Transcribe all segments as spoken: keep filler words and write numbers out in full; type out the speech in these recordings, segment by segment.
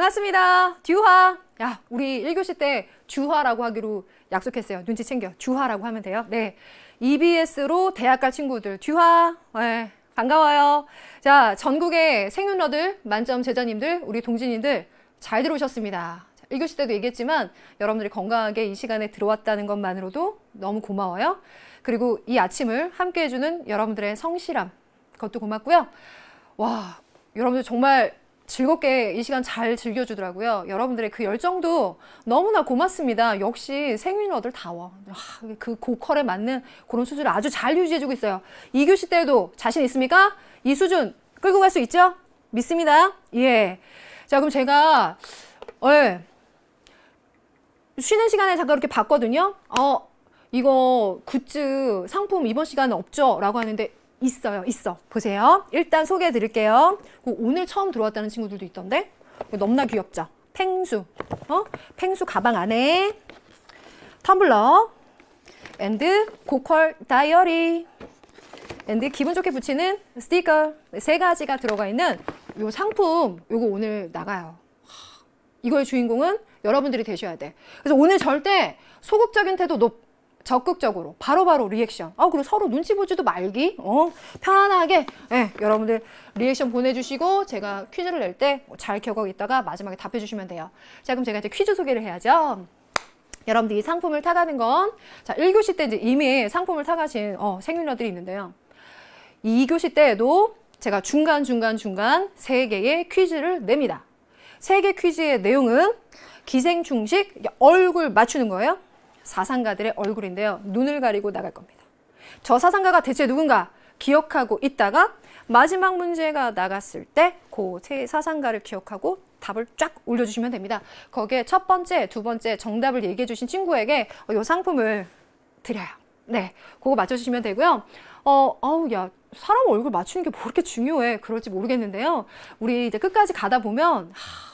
반갑습니다. 듀화. 야, 우리 일 교시 때 주화라고 하기로 약속했어요. 눈치 챙겨. 주화라고 하면 돼요. 네. 이비에스로 대학 갈 친구들 듀화. 네, 반가워요. 자, 전국의 생윤러들, 만점 제자님들, 우리 동진이들 잘 들어오셨습니다. 일 교시 때도 얘기했지만 여러분들이 건강하게 이 시간에 들어왔다는 것만으로도 너무 고마워요. 그리고 이 아침을 함께 해주는 여러분들의 성실함, 그것도 고맙고요. 와, 여러분들 정말 즐겁게 이 시간 잘 즐겨주더라고요. 여러분들의 그 열정도 너무나 고맙습니다. 역시 생윤러들 다워. 그 고퀄에 맞는 그런 수준을 아주 잘 유지해주고 있어요. 이 교시 때도 자신 있습니까? 이 수준 끌고 갈 수 있죠? 믿습니다. 예. 자, 그럼 제가 예. 쉬는 시간에 잠깐 이렇게 봤거든요. 어, 이거 굿즈 상품 이번 시간에 없죠? 라고 하는데 있어요. 있어. 보세요. 일단 소개해 드릴게요. 오늘 처음 들어왔다는 친구들도 있던데. 너무나 귀엽죠? 펭수. 어? 펭수 가방 안에 텀블러 앤드 고퀄 다이어리 앤드 기분 좋게 붙이는 스티커 세 가지가 들어가 있는 요 상품 요거 오늘 나가요. 이거의 주인공은 여러분들이 되셔야 돼. 그래서 오늘 절대 소극적인 태도 높 적극적으로 바로바로 바로 리액션. 아, 그리고 서로 눈치 보지도 말기. 어, 편안하게 예, 여러분들 리액션 보내주시고 제가 퀴즈를 낼 때 잘 기억하고 있다가 마지막에 답해 주시면 돼요. 자, 그럼 제가 이제 퀴즈 소개를 해야죠. 여러분들이 상품을 타가는 건 자, 일 교시 때 이제 이미 상품을 타가신 어, 생윤러들이 있는데요. 이 교시 때에도 제가 중간중간중간 세 개의 퀴즈를 냅니다. 세 개 퀴즈의 내용은 기생충식 얼굴 맞추는 거예요. 사상가들의 얼굴인데요. 눈을 가리고 나갈 겁니다. 저 사상가가 대체 누군가 기억하고 있다가 마지막 문제가 나갔을 때 그 세 사상가를 기억하고 답을 쫙 올려주시면 됩니다. 거기에 첫 번째, 두 번째 정답을 얘기해 주신 친구에게 이 상품을 드려요. 네, 그거 맞춰주시면 되고요. 어, 어우, 야, 사람 얼굴 맞추는 게 뭐 그렇게 중요해? 그럴지 모르겠는데요. 우리 이제 끝까지 가다 보면 하,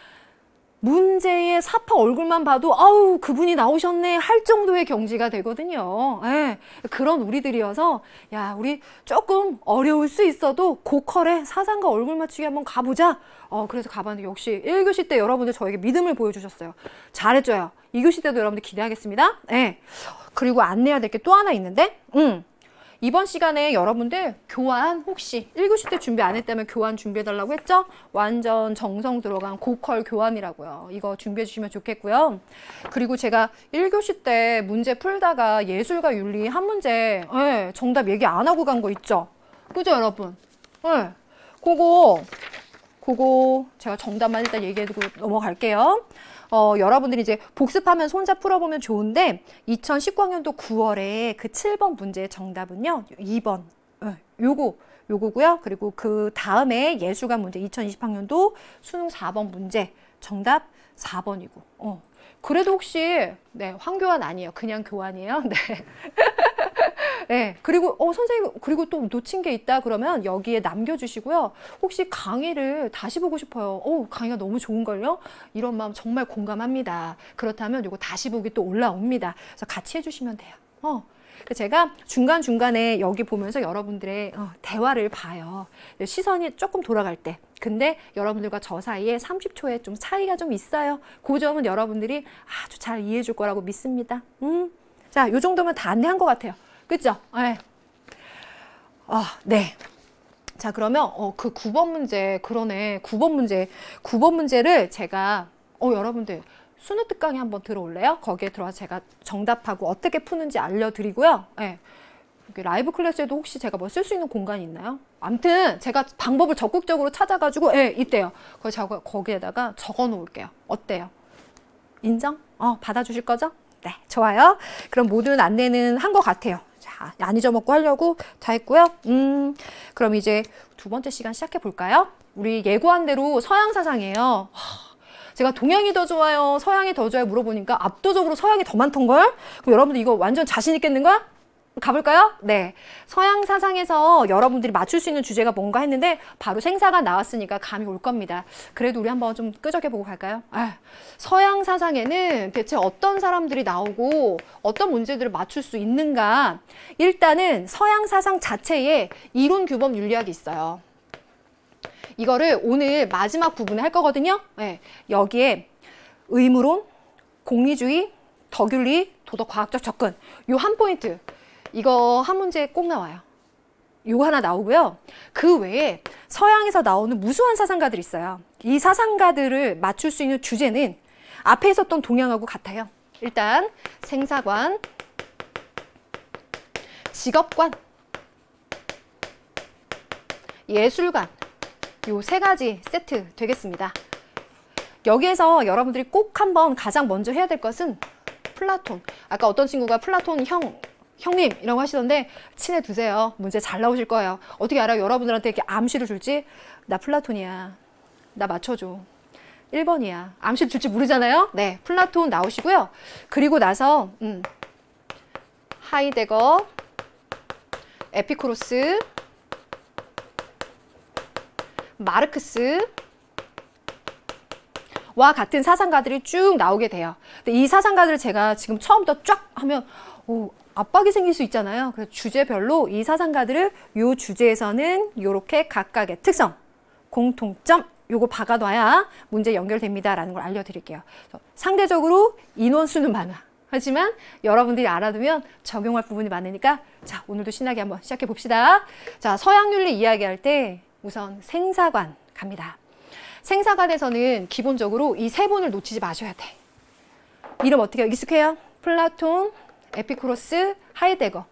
문제의 사파 얼굴만 봐도 아우 그분이 나오셨네 할 정도의 경지가 되거든요. 예, 그런 우리들이어서 야 우리 조금 어려울 수 있어도 고퀄에 사상가 얼굴 맞추기 한번 가보자. 어 그래서 가봤는데 역시 일 교시 때 여러분들 저에게 믿음을 보여주셨어요. 잘해줘요. 이 교시 때도 여러분들 기대하겠습니다. 예. 그리고 안내해야 될 게 또 하나 있는데 음. 이번 시간에 여러분들 교환 혹시 일 교시 때 준비 안 했다면 교환 준비해달라고 했죠? 완전 정성 들어간 고퀄 교환이라고요. 이거 준비해 주시면 좋겠고요. 그리고 제가 일 교시 때 문제 풀다가 예술과 윤리 한 문제 네, 정답 얘기 안 하고 간 거 있죠? 그죠 여러분? 네, 그거 그거 제가 정답만 일단 얘기해두고 넘어갈게요. 어, 여러분들이 이제 복습하면서 혼자 풀어보면 좋은데 이천십구 학년도 구월에 그 칠 번 문제의 정답은요. 이 번. 네, 요거, 요거고요. 그리고 그 다음에 예술가 문제 이천이십 학년도 수능 사 번 문제 정답 사 번이고. 어. 그래도 혹시 네, 황교안 아니에요. 그냥 교환이에요. 네. 네. 그리고 어 선생님 그리고 또 놓친 게 있다 그러면 여기에 남겨주시고요. 혹시 강의를 다시 보고 싶어요. 어 강의가 너무 좋은걸요? 이런 마음 정말 공감합니다. 그렇다면 이거 다시 보기 또 올라옵니다. 그래서 같이 해주시면 돼요. 어. 제가 중간중간에 여기 보면서 여러분들의 어, 대화를 봐요. 시선이 조금 돌아갈 때. 근데 여러분들과 저 사이에 삼십 초에 좀 차이가 좀 있어요. 그 점은 여러분들이 아주 잘 이해해 줄 거라고 믿습니다. 음. 자, 요 정도면 다 안내한 것 같아요. 그죠? 네. 어, 네. 자, 그러면 어, 그 구 번 문제, 그러네. 구 번 문제. 구 번 문제를 제가 어, 여러분들 수능 특강에 한번 들어올래요? 거기에 들어와서 제가 정답하고 어떻게 푸는지 알려드리고요. 네. 라이브 클래스에도 혹시 제가 뭐 쓸 수 있는 공간이 있나요? 아무튼 제가 방법을 적극적으로 찾아가지고 예, 있대요. 거기 제가 거기에다가 적어 놓을게요. 어때요? 인정? 어, 받아주실 거죠? 네, 좋아요. 그럼 모든 안내는 한 것 같아요. 자, 안 잊어먹고 하려고 다 했고요. 음, 그럼 이제 두 번째 시간 시작해 볼까요? 우리 예고한 대로 서양 사상이에요. 제가 동양이 더 좋아요, 서양이 더 좋아요 물어보니까 압도적으로 서양이 더 많던걸? 그럼 여러분들 이거 완전 자신 있겠는가? 가볼까요? 네. 서양 사상에서 여러분들이 맞출 수 있는 주제가 뭔가 했는데 바로 생사가 나왔으니까 감이 올 겁니다. 그래도 우리 한번 좀 끄적여보고 갈까요? 아, 서양 사상에는 대체 어떤 사람들이 나오고 어떤 문제들을 맞출 수 있는가? 일단은 서양 사상 자체에 이론 규범 윤리학이 있어요. 이거를 오늘 마지막 부분에 할 거거든요. 네, 여기에 의무론, 공리주의, 덕윤리, 도덕과학적 접근 요 한 포인트 이거 한 문제 꼭 나와요. 요거 하나 나오고요. 그 외에 서양에서 나오는 무수한 사상가들이 있어요. 이 사상가들을 맞출 수 있는 주제는 앞에 있었던 동양하고 같아요. 일단 생사관, 직업관, 예술관 요 세 가지 세트 되겠습니다. 여기에서 여러분들이 꼭 한번 가장 먼저 해야 될 것은 플라톤. 아까 어떤 친구가 플라톤 형, 형님이라고 하시던데 친해두세요. 문제 잘 나오실 거예요. 어떻게 알아요? 여러분들한테 이렇게 암시를 줄지? 나 플라톤이야. 나 맞춰줘. 일 번이야. 암시를 줄지 모르잖아요? 네, 플라톤 나오시고요. 그리고 나서 음, 하이데거, 에피쿠로스, 마르크스 와 같은 사상가들이 쭉 나오게 돼요. 근데 이 사상가들을 제가 지금 처음부터 쫙 하면 오, 압박이 생길 수 있잖아요. 그래서 주제별로 이 사상가들을 요 주제에서는 요렇게 각각의 특성, 공통점 요거 박아놔야 문제 연결됩니다라는 걸 알려드릴게요. 상대적으로 인원수는 많아. 하지만 여러분들이 알아두면 적용할 부분이 많으니까 자 오늘도 신나게 한번 시작해 봅시다. 자 서양윤리 이야기할 때 우선 생사관 갑니다. 생사관에서는 기본적으로 이 세 분을 놓치지 마셔야 돼. 이름 어떻게 해요? 익숙해요? 플라톤, 에피쿠로스, 하이데거.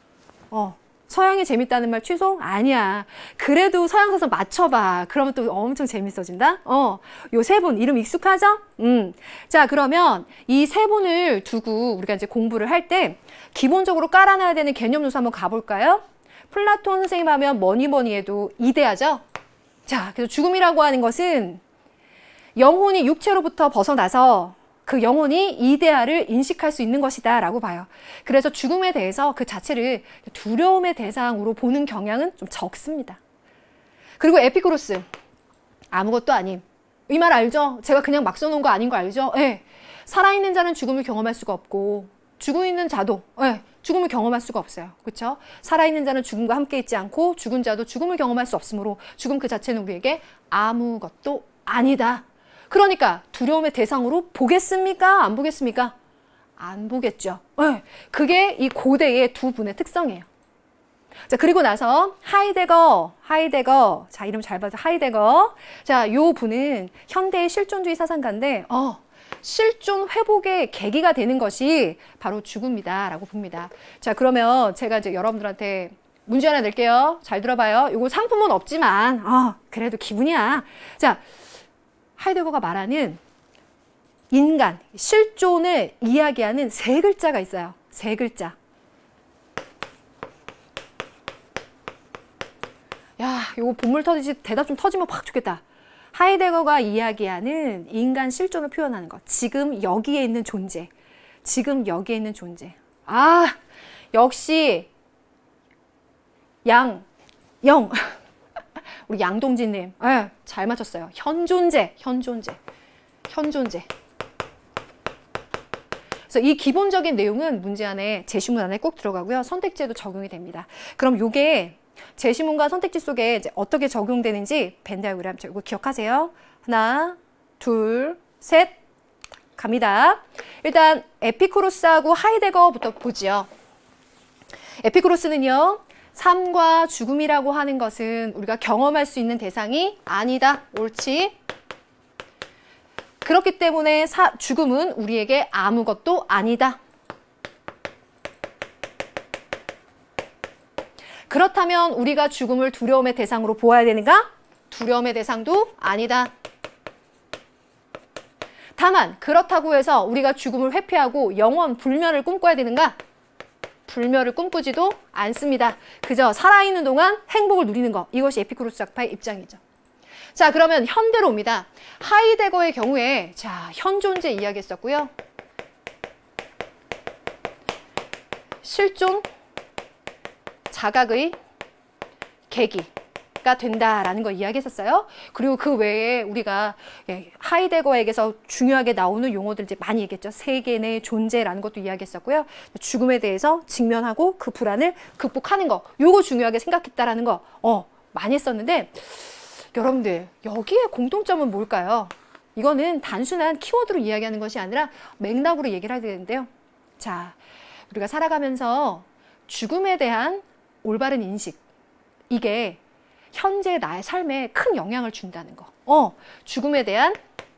어, 서양이 재밌다는 말 취소? 아니야. 그래도 서양 사상 맞춰봐. 그러면 또 엄청 재밌어진다. 어, 요 세 분 이름 익숙하죠? 음. 자, 그러면 이 세 분을 두고 우리가 이제 공부를 할 때 기본적으로 깔아놔야 되는 개념 요소 한번 가볼까요? 플라톤 선생님 하면 뭐니 뭐니 해도 이데아죠? 자, 그래서 죽음이라고 하는 것은 영혼이 육체로부터 벗어나서 그 영혼이 이데아를 인식할 수 있는 것이다 라고 봐요. 그래서 죽음에 대해서 그 자체를 두려움의 대상으로 보는 경향은 좀 적습니다. 그리고 에피쿠로스, 아무것도 아님. 이 말 알죠? 제가 그냥 막 써놓은 거 아닌 거 알죠? 네. 살아있는 자는 죽음을 경험할 수가 없고 죽어 있는 자도 네. 죽음을 경험할 수가 없어요. 그렇죠? 살아있는 자는 죽음과 함께 있지 않고 죽은 자도 죽음을 경험할 수 없으므로 죽음 그 자체는 우리에게 아무것도 아니다. 그러니까 두려움의 대상으로 보겠습니까? 안 보겠습니까? 안 보겠죠. 네. 그게 이 고대의 두 분의 특성이에요. 자, 그리고 나서 하이데거, 하이데거. 자, 이름 잘 봐서 하이데거. 자, 요 분은 현대의 실존주의 사상가인데 어, 실존 회복의 계기가 되는 것이 바로 죽음이다 라고 봅니다. 자, 그러면 제가 이제 여러분들한테 문제 하나 낼게요. 잘 들어봐요. 이거 상품은 없지만 어, 그래도 기분이야. 자, 하이데거가 말하는 인간, 실존을 이야기하는 세 글자가 있어요. 세 글자. 야, 이거 본물 터지지 대답 좀 터지면 확 좋겠다. 하이데거가 이야기하는 인간 실존을 표현하는 것. 지금 여기에 있는 존재. 지금 여기에 있는 존재. 아, 역시 양, 영. 우리 양동진님. 네, 잘 맞췄어요. 현존재, 현존재, 현존재. 그래서 이 기본적인 내용은 문제 안에 제시문 안에 꼭 들어가고요. 선택지에도 적용이 됩니다. 그럼 요게 제시문과 선택지 속에 이제 어떻게 적용되는지 벤 다이어그램 이거 기억하세요. 하나, 둘, 셋 갑니다. 일단 에피쿠로스하고 하이데거부터 보지요. 에피쿠로스는요. 삶과 죽음이라고 하는 것은 우리가 경험할 수 있는 대상이 아니다. 옳지? 그렇기 때문에 사, 죽음은 우리에게 아무것도 아니다. 그렇다면 우리가 죽음을 두려움의 대상으로 보아야 되는가? 두려움의 대상도 아니다. 다만 그렇다고 해서 우리가 죽음을 회피하고 영원 불멸을 꿈꿔야 되는가? 불멸을 꿈꾸지도 않습니다. 그저 살아있는 동안 행복을 누리는 것. 이것이 에피쿠로스 학파의 입장이죠. 자, 그러면 현대로 옵니다. 하이데거의 경우에 자, 현존재 이야기했었고요. 실존, 자각의 계기가 된다라는 걸 이야기했었어요. 그리고 그 외에 우리가 하이데거에게서 중요하게 나오는 용어들 이제 많이 얘기했죠. 세계 내 존재라는 것도 이야기했었고요. 죽음에 대해서 직면하고 그 불안을 극복하는 거, 요거 중요하게 생각했다라는 거 어, 많이 했었는데 여러분들 여기에 공통점은 뭘까요? 이거는 단순한 키워드로 이야기하는 것이 아니라 맥락으로 얘기를 하게 되는데요. 자, 우리가 살아가면서 죽음에 대한 올바른 인식, 이게 현재 나의 삶에 큰 영향을 준다는 거. 어, 죽음에 대한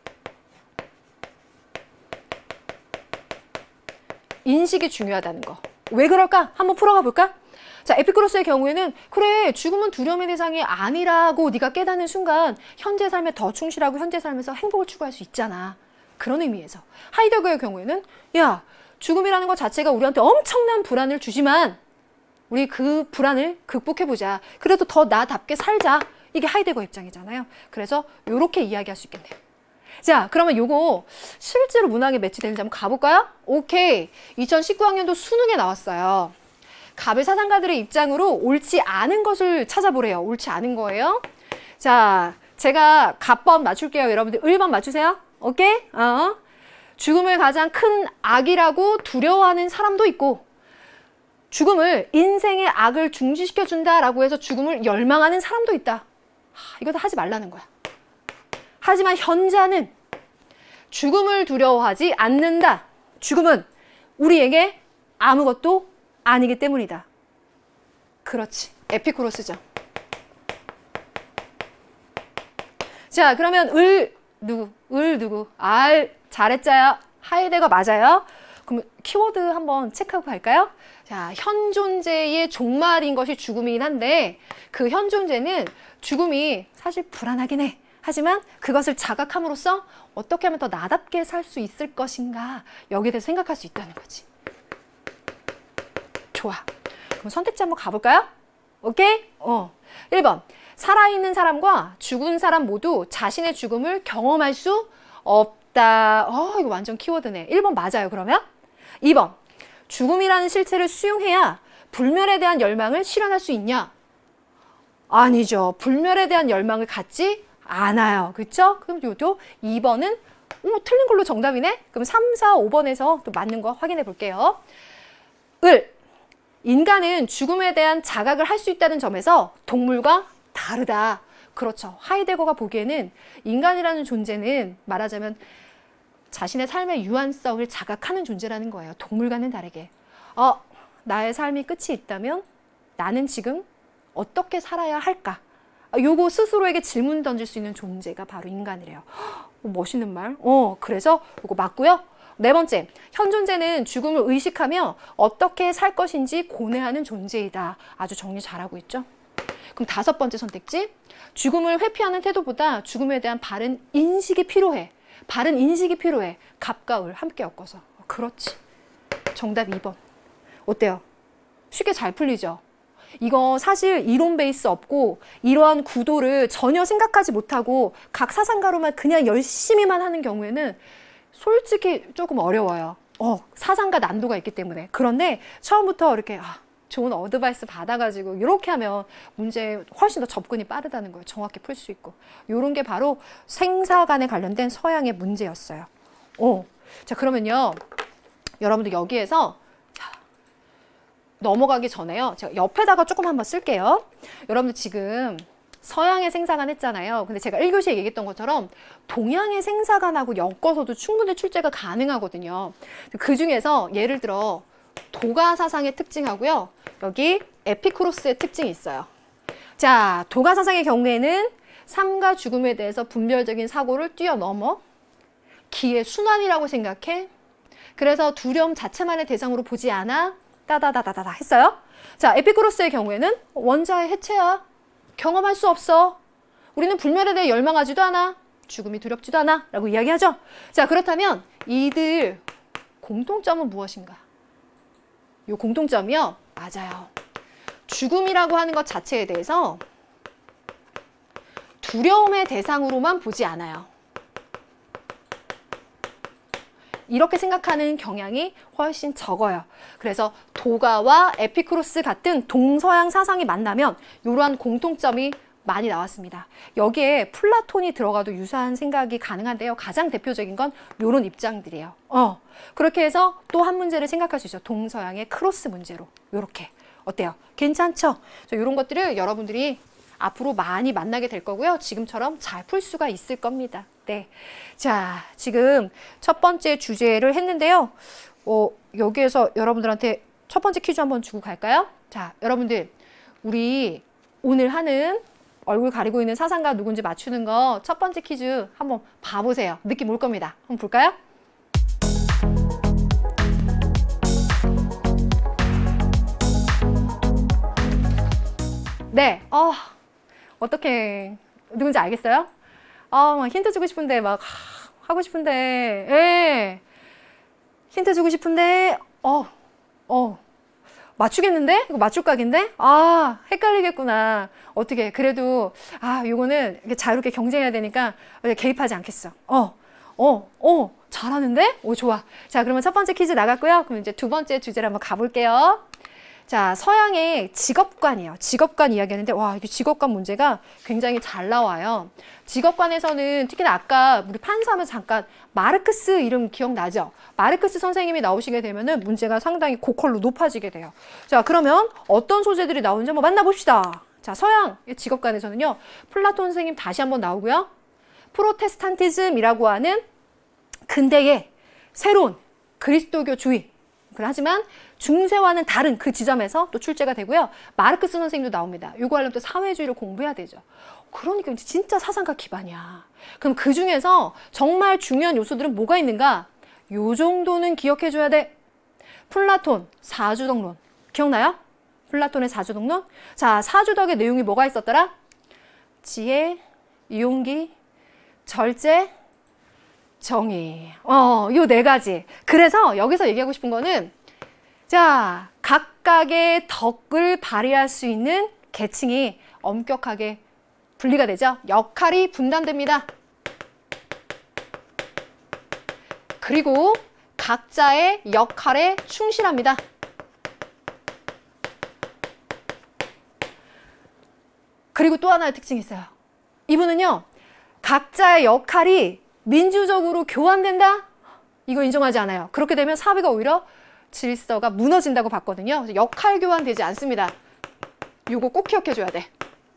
인식이 중요하다는 거. 왜 그럴까? 한번 풀어가 볼까? 자, 에피쿠로스의 경우에는 그래, 죽음은 두려움의 대상이 아니라고 네가 깨닫는 순간 현재 삶에 더 충실하고 현재 삶에서 행복을 추구할 수 있잖아. 그런 의미에서. 하이데거의 경우에는 야, 죽음이라는 것 자체가 우리한테 엄청난 불안을 주지만 우리 그 불안을 극복해보자. 그래도 더 나답게 살자. 이게 하이데거 입장이잖아요. 그래서 이렇게 이야기할 수 있겠네요. 자, 그러면 요거 실제로 문항에 매치되는지 한번 가볼까요? 오케이. 이천십구 학년도 수능에 나왔어요. 갑을 사상가들의 입장으로 옳지 않은 것을 찾아보래요. 옳지 않은 거예요. 자, 제가 갑번 맞출게요. 여러분들 일 번 맞추세요. 오케이? 어. 죽음을 가장 큰 악이라고 두려워하는 사람도 있고, 죽음을 인생의 악을 중지시켜준다라고 해서 죽음을 열망하는 사람도 있다. 하, 이거 다 하지 말라는 거야. 하지만 현자는 죽음을 두려워하지 않는다. 죽음은 우리에게 아무것도 아니기 때문이다. 그렇지. 에피쿠로스죠. 자, 그러면 을 누구? 을 누구? 알 잘했자요. 하이데거 맞아요. 그럼 키워드 한번 체크하고 갈까요? 자, 현 존재의 종말인 것이 죽음이긴 한데 그 현 존재는 죽음이 사실 불안하긴 해. 하지만 그것을 자각함으로써 어떻게 하면 더 나답게 살 수 있을 것인가, 여기에 대해서 생각할 수 있다는 거지. 좋아. 그럼 선택지 한번 가볼까요? 오케이? 어. 일 번. 살아있는 사람과 죽은 사람 모두 자신의 죽음을 경험할 수 없다. 어, 이거 완전 키워드네. 일 번 맞아요, 그러면? 이 번. 죽음이라는 실체를 수용해야 불멸에 대한 열망을 실현할 수 있냐? 아니죠. 불멸에 대한 열망을 갖지 않아요. 그렇죠? 그럼 요도 이 번은 오, 틀린 걸로 정답이네? 그럼 삼, 사, 오 번에서 또 맞는 거 확인해 볼게요. 을. 인간은 죽음에 대한 자각을 할 수 있다는 점에서 동물과 다르다. 그렇죠. 하이데거가 보기에는 인간이라는 존재는 말하자면 자신의 삶의 유한성을 자각하는 존재라는 거예요. 동물과는 다르게. 어, 나의 삶이 끝이 있다면 나는 지금 어떻게 살아야 할까? 요거 스스로에게 질문 던질 수 있는 존재가 바로 인간이래요. 허, 멋있는 말. 어, 그래서 요거 맞고요. 네 번째, 현 존재는 죽음을 의식하며 어떻게 살 것인지 고뇌하는 존재이다. 아주 정리 잘하고 있죠. 그럼 다섯 번째 선택지, 죽음을 회피하는 태도보다 죽음에 대한 바른 인식이 필요해. 바른 인식이 필요해. 갑과 을 함께 엮어서. 그렇지. 정답 이 번. 어때요? 쉽게 잘 풀리죠? 이거 사실 이론 베이스 없고 이러한 구도를 전혀 생각하지 못하고 각 사상가로만 그냥 열심히만 하는 경우에는 솔직히 조금 어려워요. 어, 사상가 난도가 있기 때문에. 그런데 처음부터 이렇게 아, 좋은 어드바이스 받아가지고 이렇게 하면 문제에 훨씬 더 접근이 빠르다는 거예요. 정확히 풀 수 있고. 이런 게 바로 생사관에 관련된 서양의 문제였어요. 어, 자, 그러면요. 여러분들 여기에서 자, 넘어가기 전에요. 제가 옆에다가 조금 한번 쓸게요. 여러분들 지금 서양의 생사관 했잖아요. 근데 제가 일 교시에 얘기했던 것처럼 동양의 생사관하고 엮어서도 충분히 출제가 가능하거든요. 그 중에서 예를 들어 도가 사상의 특징하고요. 여기 에피쿠로스의 특징이 있어요. 자, 도가 사상의 경우에는 삶과 죽음에 대해서 분별적인 사고를 뛰어넘어 기의 순환이라고 생각해. 그래서 두려움 자체만의 대상으로 보지 않아. 따다다다다다 했어요. 자, 에피쿠로스의 경우에는 원자의 해체야. 경험할 수 없어. 우리는 불멸에 대해 열망하지도 않아. 죽음이 두렵지도 않아. 라고 이야기하죠. 자, 그렇다면 이들 공통점은 무엇인가? 이 공통점이요. 맞아요. 죽음이라고 하는 것 자체에 대해서 두려움의 대상으로만 보지 않아요. 이렇게 생각하는 경향이 훨씬 적어요. 그래서 도가와 에피쿠로스 같은 동서양 사상이 만나면 이러한 공통점이 많이 나왔습니다. 여기에 플라톤이 들어가도 유사한 생각이 가능한데요. 가장 대표적인 건 이런 입장들이에요. 어, 그렇게 해서 또 한 문제를 생각할 수 있죠. 동서양의 크로스 문제로. 이렇게. 어때요? 괜찮죠? 이런 것들을 여러분들이 앞으로 많이 만나게 될 거고요. 지금처럼 잘 풀 수가 있을 겁니다. 네. 자, 지금 첫 번째 주제를 했는데요. 어, 여기에서 여러분들한테 첫 번째 퀴즈 한번 주고 갈까요? 자, 여러분들, 우리 오늘 하는 얼굴 가리고 있는 사상가 누군지 맞추는 거 첫 번째 퀴즈 한번 봐보세요. 느낌 올 겁니다. 한번 볼까요? 네, 어, 어떻게 누군지 알겠어요? 아, 막 힌트 주고 싶은데 막 하, 하고 싶은데, 예, 힌트 주고 싶은데, 어, 어, 맞추겠는데? 이거 맞출 각인데? 아, 헷갈리겠구나. 어떻게? 그래도 아, 요거는 이렇게 자유롭게 경쟁해야 되니까 개입하지 않겠어. 어, 어, 어, 잘하는데? 오, 좋아. 자, 그러면 첫 번째 퀴즈 나갔고요. 그럼 이제 두 번째 주제를 한번 가볼게요. 자, 서양의 직업관이에요. 직업관 이야기하는데, 와, 이게 직업관 문제가 굉장히 잘 나와요. 직업관에서는 특히나 아까 우리 판사하면서 잠깐 마르크스 이름 기억나죠? 마르크스 선생님이 나오시게 되면은 문제가 상당히 고퀄로 높아지게 돼요. 자, 그러면 어떤 소재들이 나오는지 한번 만나봅시다. 자, 서양 직업관에서는요, 플라톤 선생님 다시 한번 나오고요. 프로테스탄티즘이라고 하는 근대의 새로운 그리스도교주의. 하지만 중세와는 다른 그 지점에서 또 출제가 되고요. 마르크스 선생님도 나옵니다. 요거 하려면 또 사회주의를 공부해야 되죠. 그러니까 진짜 사상가 기반이야. 그럼 그 중에서 정말 중요한 요소들은 뭐가 있는가? 요 정도는 기억해줘야 돼. 플라톤 사주덕론 기억나요? 플라톤의 사주덕론? 자, 사주덕의 내용이 뭐가 있었더라? 지혜, 용기, 절제, 정의. 어, 요 네 가지. 그래서 여기서 얘기하고 싶은 거는, 자, 각각의 덕을 발휘할 수 있는 계층이 엄격하게 분리가 되죠. 역할이 분담됩니다. 그리고 각자의 역할에 충실합니다. 그리고 또 하나의 특징이 있어요. 이분은요, 각자의 역할이 민주적으로 교환된다? 이거 인정하지 않아요. 그렇게 되면 사회가 오히려 질서가 무너진다고 봤거든요. 역할 교환되지 않습니다. 이거 꼭 기억해줘야 돼.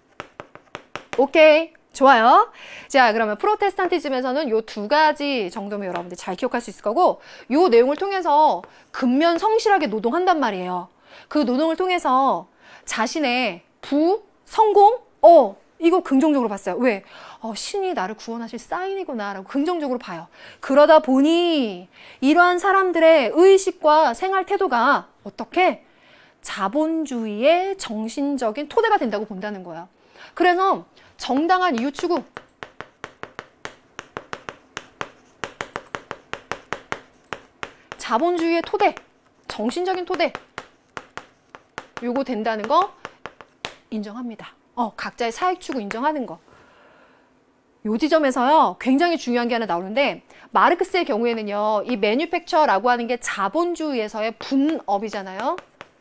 오케이. 좋아요. 자, 그러면 프로테스탄티즘에서는 요 두 가지 정도면 여러분들 잘 기억할 수 있을 거고, 요 내용을 통해서 근면 성실하게 노동한단 말이에요. 그 노동을 통해서 자신의 부, 성공, 어, 이거 긍정적으로 봤어요. 왜? 어, 신이 나를 구원하실 사인이구나 라고 긍정적으로 봐요. 그러다 보니 이러한 사람들의 의식과 생활 태도가 어떻게? 자본주의의 정신적인 토대가 된다고 본다는 거예요. 그래서 정당한 이유 추구, 자본주의의 토대, 정신적인 토대, 요거 된다는 거 인정합니다. 어, 각자의 사익 추구 인정하는 거. 요 지점에서요, 굉장히 중요한 게 하나 나오는데, 마르크스의 경우에는요, 이 매뉴팩처라고 하는 게 자본주의에서의 분업이잖아요.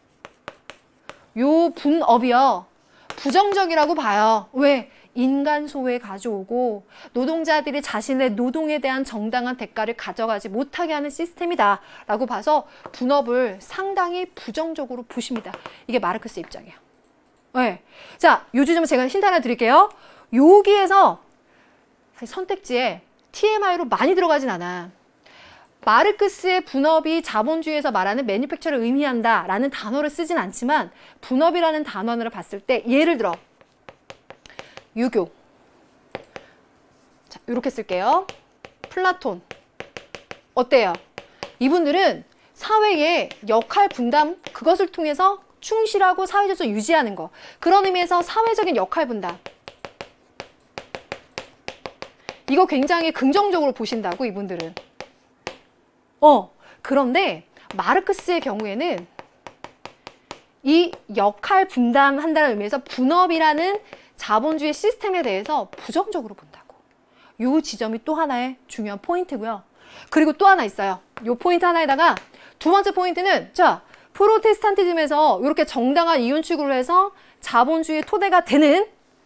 요 분업이요, 부정적이라고 봐요. 왜? 인간 소외 가져오고 노동자들이 자신의 노동에 대한 정당한 대가를 가져가지 못하게 하는 시스템이다 라고 봐서 분업을 상당히 부정적으로 보십니다. 이게 마르크스 입장이에요. 네. 자, 요 지점은 제가 힌트 하나 드릴게요. 여기에서 선택지에 티엠아이로 많이 들어가진 않아. 마르크스의 분업이 자본주의에서 말하는 매니팩처를 의미한다 라는 단어를 쓰진 않지만, 분업이라는 단어를 봤을 때 예를 들어 유교, 자, 이렇게 쓸게요. 플라톤 어때요? 이분들은 사회의 역할 분담, 그것을 통해서 충실하고 사회적으로 유지하는 거, 그런 의미에서 사회적인 역할 분담, 이거 굉장히 긍정적으로 보신다고 이분들은. 어, 그런데 마르크스의 경우에는 이 역할 분담한다는 의미에서 분업이라는 자본주의 시스템에 대해서 부정적으로 본다고. 요 지점이 또 하나의 중요한 포인트고요. 그리고 또 하나 있어요. 요 포인트 하나에다가 두 번째 포인트는, 자, 프로테스탄티즘에서 이렇게 정당한 이윤 추구를 해서 자본주의 토대가 되는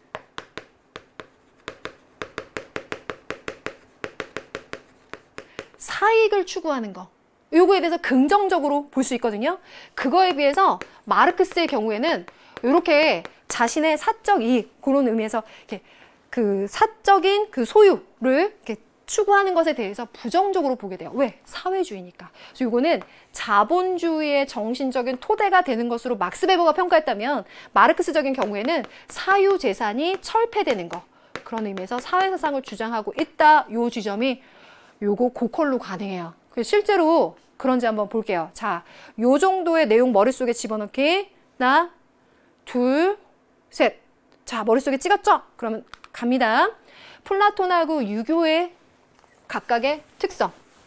사익을 추구하는 거, 요거에 대해서 긍정적으로 볼 수 있거든요. 그거에 비해서 마르크스의 경우에는 이렇게 자신의 사적 이익, 그런 의미에서 이렇게 그 사적인 그 소유를 이렇게 추구하는 것에 대해서 부정적으로 보게 돼요. 왜? 사회주의니까. 그래서 이거는 자본주의의 정신적인 토대가 되는 것으로 막스 베버가 평가했다면, 마르크스적인 경우에는 사유재산이 철폐되는 것, 그런 의미에서 사회사상을 주장하고 있다. 요 지점이 요거 고컬로 가능해요. 실제로 그런지 한번 볼게요. 자, 요 정도의 내용 머릿속에 집어넣기. 하나, 둘, 셋. 자, 머릿속에 찍었죠? 그러면 갑니다. 플라톤하고 유교의 각각의 특성.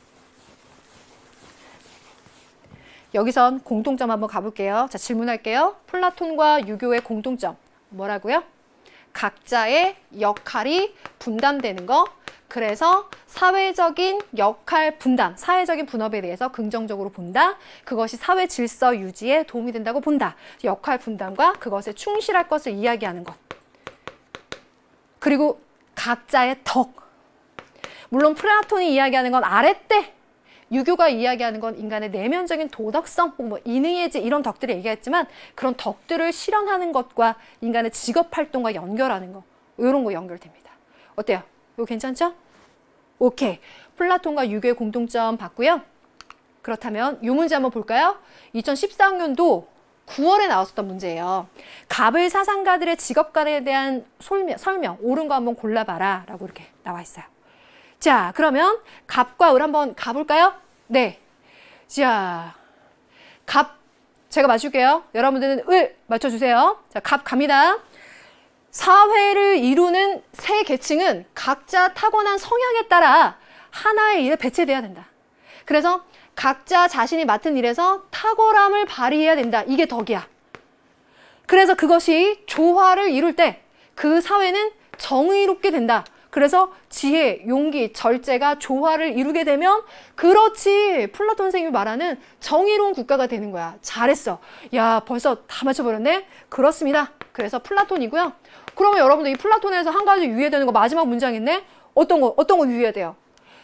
여기선 공통점 한번 가볼게요. 자, 질문할게요. 플라톤과 유교의 공통점. 뭐라고요? 각자의 역할이 분담되는 거. 그래서 사회적인 역할 분담, 사회적인 분업에 대해서 긍정적으로 본다. 그것이 사회 질서 유지에 도움이 된다고 본다. 역할 분담과 그것에 충실할 것을 이야기하는 것. 그리고 각자의 덕. 물론 플라톤이 이야기하는 건 아랫대, 유교가 이야기하는 건 인간의 내면적인 도덕성, 뭐 인의예지 이런 덕들을 얘기했지만, 그런 덕들을 실현하는 것과 인간의 직업활동과 연결하는 거, 이런 거 연결됩니다. 어때요? 이거 괜찮죠? 오케이. 플라톤과 유교의 공통점 봤고요. 그렇다면 이 문제 한번 볼까요? 이천십사 학년도 구월에 나왔었던 문제예요. 갑을 사상가들의 직업관에 대한 설명, 설명 옳은 거 한번 골라봐라 라고 이렇게 나와 있어요. 자, 그러면 갑과 을 한번 가볼까요? 네. 자, 갑 제가 맞출게요. 여러분들은 을 맞춰주세요. 자, 갑 갑니다. 사회를 이루는 세 계층은 각자 타고난 성향에 따라 하나의 일에 배치돼야 된다. 그래서 각자 자신이 맡은 일에서 탁월함을 발휘해야 된다. 이게 덕이야. 그래서 그것이 조화를 이룰 때 그 사회는 정의롭게 된다. 그래서 지혜, 용기, 절제가 조화를 이루게 되면, 그렇지, 플라톤 선생님이 말하는 정의로운 국가가 되는 거야. 잘했어. 야, 벌써 다 맞춰버렸네? 그렇습니다. 그래서 플라톤이고요. 그러면 여러분들 이 플라톤에서 한 가지 유의되는 거 마지막 문장 있네? 어떤 거, 어떤 거 유의해야 돼요?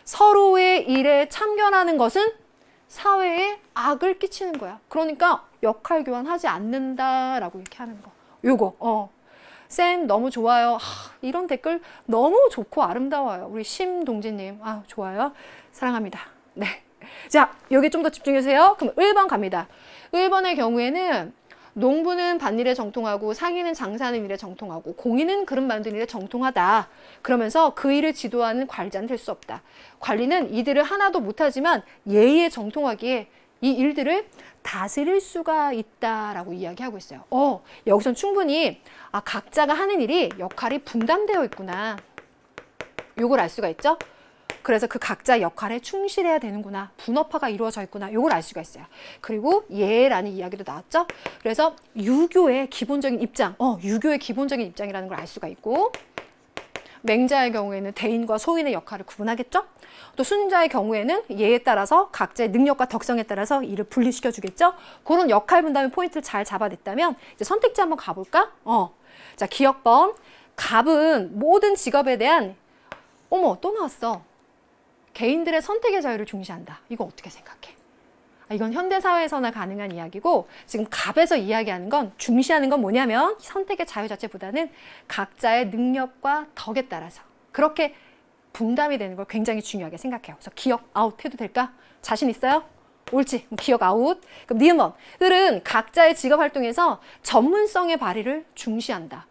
서로의 일에 참견하는 것은 사회에 악을 끼치는 거야. 그러니까 역할 교환하지 않는다라고 이렇게 하는 거. 요거, 어. 쌤 너무 좋아요. 하, 이런 댓글 너무 좋고 아름다워요. 우리 심동진님, 아 좋아요. 사랑합니다. 네. 자, 여기 좀 더 집중해주세요. 그럼 일 번 갑니다. 일 번의 경우에는 농부는 밭일에 정통하고 상인은 장사하는 일에 정통하고 공인은 그릇 만드는 일에 정통하다. 그러면서 그 일을 지도하는 관리자는 될 수 없다. 관리는 이들을 하나도 못하지만 예의에 정통하기에 이 일들을 다스릴 수가 있다라고 이야기하고 있어요. 어, 여기선 충분히 아, 각자가 하는 일이 역할이 분담되어 있구나. 요걸 알 수가 있죠. 그래서 그 각자 역할에 충실해야 되는구나. 분업화가 이루어져 있구나. 요걸 알 수가 있어요. 그리고 예라는 이야기도 나왔죠. 그래서 유교의 기본적인 입장, 어, 유교의 기본적인 입장이라는 걸 알 수가 있고, 맹자의 경우에는 대인과 소인의 역할을 구분하겠죠. 또 순자의 경우에는 예에 따라서 각자의 능력과 덕성에 따라서 일을 분리시켜 주겠죠. 그런 역할 분담의 포인트를 잘 잡아냈다면 이제 선택지 한번 가볼까? 어, 자, 기억번. 갑은 모든 직업에 대한, 어머 또 나왔어. 개인들의 선택의 자유를 중시한다. 이거 어떻게 생각해? 아, 이건 현대사회에서나 가능한 이야기고, 지금 갑에서 이야기하는 건, 중시하는 건 뭐냐면 선택의 자유 자체보다는 각자의 능력과 덕에 따라서 그렇게 분담이 되는 걸 굉장히 중요하게 생각해요. 그래서 기억 아웃 해도 될까? 자신 있어요? 옳지. 기억 아웃. 그럼 니은 번. 을은 각자의 직업 활동에서 전문성의 발휘를 중시한다.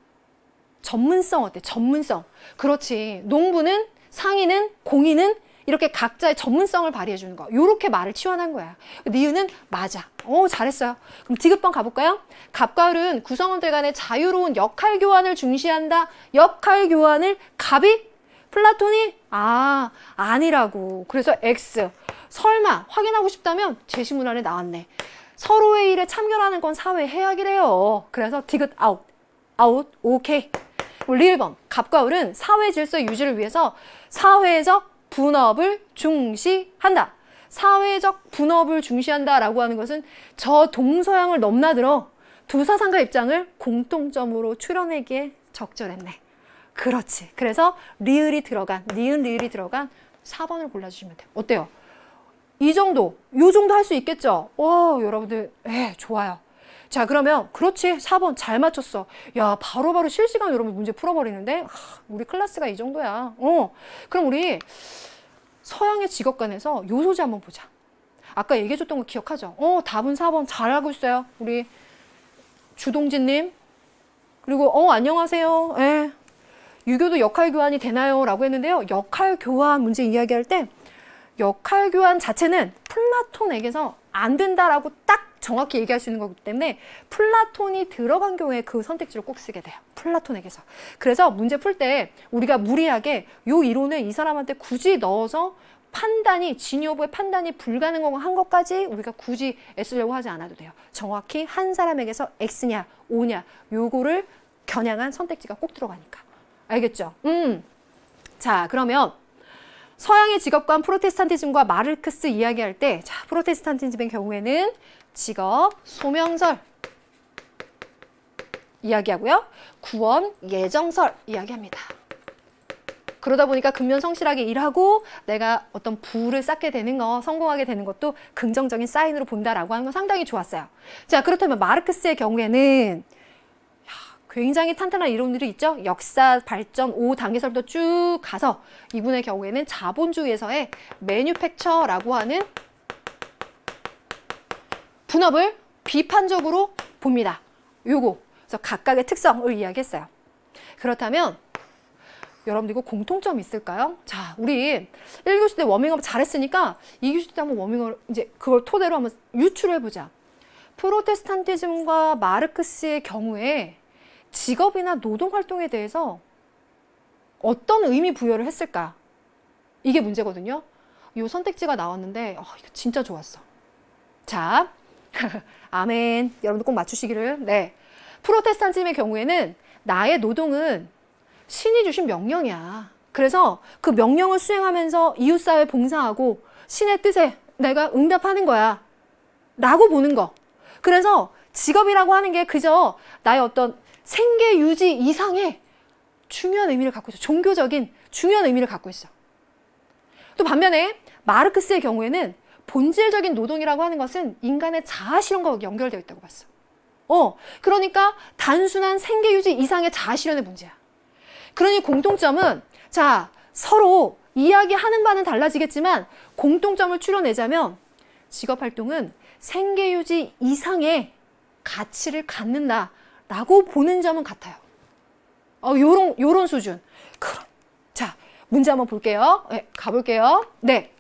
전문성 어때? 전문성. 그렇지. 농부는, 상인은, 공인은 이렇게 각자의 전문성을 발휘해 주는 거. 요렇게 말을 치환한 거야. 니은은 맞아. 오, 잘했어요. 그럼 디귿번 가볼까요? 갑과 을은 구성원들 간의 자유로운 역할 교환을 중시한다. 역할 교환을 갑이? 플라톤이? 아, 아니라고. 그래서 X. 설마 확인하고 싶다면 제시문 안에 나왔네. 서로의 일에 참견하는 건 사회 해악이래요. 그래서 디귿 아웃. 아웃. 오케이. 우리 일 번. 갑과 을은 사회 질서 유지를 위해서 사회적 분업을 중시한다. 사회적 분업을 중시한다라고 하는 것은 저 동서양을 넘나들어 두 사상가 입장을 공통점으로 추려내기에 적절했네. 그렇지. 그래서 리을이 들어간, 니은 리을이 들어간 사 번을 골라주시면 돼요. 어때요? 이 정도, 요 정도 할 수 있겠죠? 와, 여러분들, 예, 좋아요. 자, 그러면 그렇지. 사 번 잘 맞췄어. 야, 바로바로 바로 실시간 여러분 문제 풀어버리는데 하, 우리 클래스가 이 정도야. 어, 그럼 우리 서양의 직업관에서 요 소재 한번 보자. 아까 얘기해줬던 거 기억하죠? 어, 답은 사 번 잘하고 있어요. 우리 주동진님. 그리고 어, 안녕하세요. 예. 유교도 역할 교환이 되나요? 라고 했는데요. 역할 교환 문제 이야기할 때 역할 교환 자체는 플라톤에게서 안 된다라고 딱 정확히 얘기할 수 있는 거기 때문에 플라톤이 들어간 경우에 그 선택지를 꼭 쓰게 돼요. 플라톤에게서. 그래서 문제 풀 때 우리가 무리하게 요 이론을 이 사람한테 굳이 넣어서 판단이, 진위 여부의 판단이 불가능한 것까지 우리가 굳이 애쓰려고 하지 않아도 돼요. 정확히 한 사람에게서 X냐, O냐 요거를 겨냥한 선택지가 꼭 들어가니까. 알겠죠? 음. 자, 그러면 서양의 직업관 프로테스탄티즘과 마르크스 이야기할 때, 자, 프로테스탄티즘의 경우에는 직업, 소명설 이야기하고요. 구원, 예정설 이야기합니다. 그러다 보니까 근면성실하게 일하고 내가 어떤 부를 쌓게 되는 거, 성공하게 되는 것도 긍정적인 사인으로 본다라고 하는 건 상당히 좋았어요. 자, 그렇다면 마르크스의 경우에는 굉장히 탄탄한 이론들이 있죠. 역사 발전 오 단계서부터 쭉 가서 이분의 경우에는 자본주의에서의 매뉴팩처라고 하는 분업을 비판적으로 봅니다. 요거. 그래서 각각의 특성을 이야기했어요. 그렇다면 여러분들 이거 공통점이 있을까요? 자, 우리 일 교시 때 워밍업 잘했으니까 이 교시 때 한번 워밍업 이제 그걸 토대로 한번 유추를 해보자. 프로테스탄티즘과 마르크스의 경우에 직업이나 노동활동에 대해서 어떤 의미 부여를 했을까? 이게 문제거든요. 이 선택지가 나왔는데 어, 이거 진짜 좋았어. 자, 아멘. 여러분들 꼭 맞추시기를. 네, 프로테스탄티즘의 경우에는 나의 노동은 신이 주신 명령이야. 그래서 그 명령을 수행하면서 이웃사회 봉사하고 신의 뜻에 내가 응답하는 거야. 라고 보는 거. 그래서 직업이라고 하는 게 그저 나의 어떤 생계 유지 이상의 중요한 의미를 갖고 있어. 종교적인 중요한 의미를 갖고 있어. 또 반면에 마르크스의 경우에는 본질적인 노동이라고 하는 것은 인간의 자아실현과 연결되어 있다고 봤어. 어, 그러니까 단순한 생계 유지 이상의 자아실현의 문제야. 그러니 공통점은 자, 서로 이야기하는 바는 달라지겠지만 공통점을 추려내자면 직업활동은 생계 유지 이상의 가치를 갖는다. 라고 보는 점은 같아요. 어, 요런, 요런 수준. 그럼, 자, 문제 한번 볼게요. 네, 가볼게요. 네.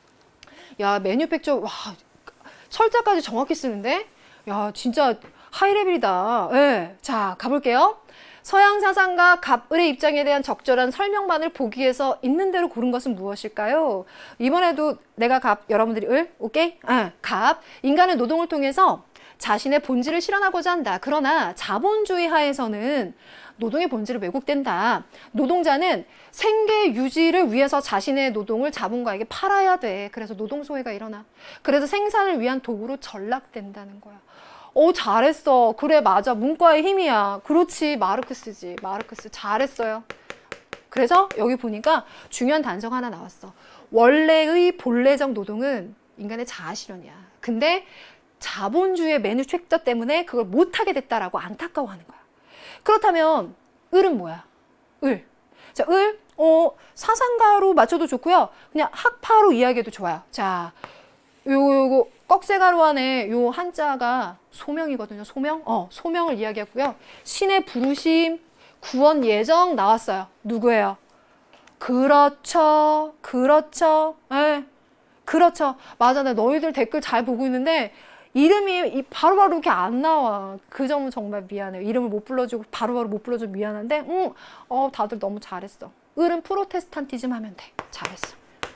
야, 매뉴팩처, 와, 철자까지 정확히 쓰는데? 야, 진짜 하이레벨이다. 네, 자, 가볼게요. 서양 사상가 갑을의 입장에 대한 적절한 설명만을 보기 위해서 있는 대로 고른 것은 무엇일까요? 이번에도 내가 갑, 여러분들이 을? 오케이? 아, 갑. 인간은 노동을 통해서 자신의 본질을 실현하고자 한다. 그러나 자본주의 하에서는 노동의 본질을 왜곡된다. 노동자는 생계 유지를 위해서 자신의 노동을 자본가에게 팔아야 돼. 그래서 노동소외가 일어나. 그래서 생산을 위한 도구로 전락된다는 거야. 오, 잘했어. 그래, 맞아. 문과의 힘이야. 그렇지, 마르크스지. 마르크스 잘했어요. 그래서 여기 보니까 중요한 단서가 하나 나왔어. 원래의 본래적 노동은 인간의 자아실현이야. 근데 자본주의의 매뉴팩처 때문에 그걸 못하게 됐다라고 안타까워하는 거야. 그렇다면 을은 뭐야? 을. 자, 을, 어, 사상가로 맞춰도 좋고요. 그냥 학파로 이야기해도 좋아요. 자, 요거 요거 꺽쇠가루 안에 요 한자가 소명이거든요. 소명? 어, 소명을 이야기했고요. 신의 부르심, 구원 예정 나왔어요. 누구예요? 그렇죠. 그렇죠. 예. 그렇죠. 맞아. 나 너희들 댓글 잘 보고 있는데 이름이 바로바로 이렇게 안 나와. 그 점은 정말 미안해요. 이름을 못 불러주고 바로바로 못 불러주고 미안한데 응, 어, 다들 너무 잘했어. 을은 프로테스탄티즘 하면 돼. 잘했어.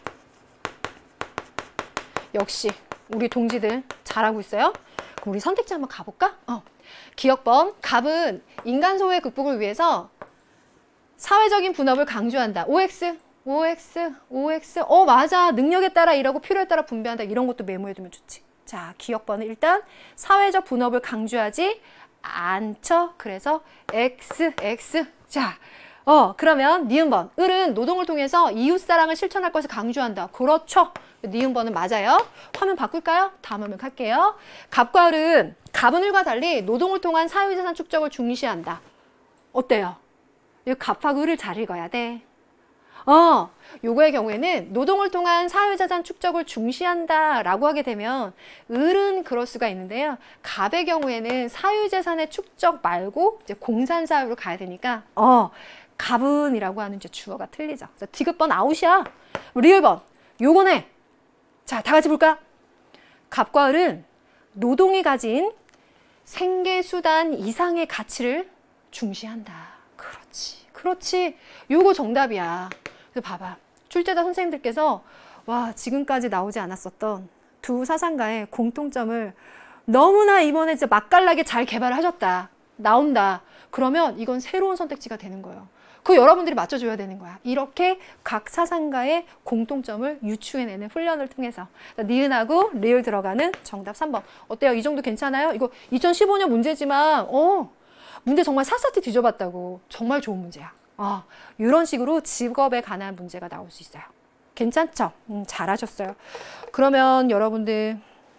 역시 우리 동지들 잘하고 있어요. 그럼 우리 선택지 한번 가볼까? 어. 기억번, 갑은 인간 소외 극복을 위해서 사회적인 분업을 강조한다. 오엑스, 오엑스, 오엑스. 어, 맞아. 능력에 따라 일하고 필요에 따라 분배한다. 이런 것도 메모해두면 좋지. 자, 기억번은 일단 사회적 분업을 강조하지 않죠. 그래서 X, X. 자, 어, 그러면 니은번. 을은 노동을 통해서 이웃사랑을 실천할 것을 강조한다. 그렇죠. 니은번은 맞아요. 화면 바꿀까요? 다음 화면 갈게요. 갑과 을은 갑은 을과 달리 노동을 통한 사유재산 축적을 중시한다. 어때요? 이 갑하고 을을 잘 읽어야 돼. 어, 요거의 경우에는 노동을 통한 사유재산 축적을 중시한다 라고 하게 되면 을은 그럴 수가 있는데요. 갑의 경우에는 사유재산의 축적 말고 이제 공산사유로 가야 되니까 어, 갑은 이라고 하는 이제 주어가 틀리죠. 그래서 디귿번 아웃이야. 리을번 요거네. 자, 다 같이 볼까? 갑과 을은 노동이 가진 생계수단 이상의 가치를 중시한다. 그렇지. 그렇지. 요거 정답이야. 그래서 봐봐. 출제자 선생님들께서 와, 지금까지 나오지 않았었던 두 사상가의 공통점을 너무나 이번에 진짜 맛깔나게 잘 개발을 하셨다. 나온다. 그러면 이건 새로운 선택지가 되는 거예요. 그 여러분들이 맞춰줘야 되는 거야. 이렇게 각 사상가의 공통점을 유추해내는 훈련을 통해서. 니은하고 리을 들어가는 정답 삼 번. 어때요? 이 정도 괜찮아요? 이거 이천십오 년 문제지만 어, 문제 정말 샅샅이 뒤져봤다고. 정말 좋은 문제야. 아, 이런 식으로 직업에 관한 문제가 나올 수 있어요. 괜찮죠? 음, 잘하셨어요. 그러면 여러분들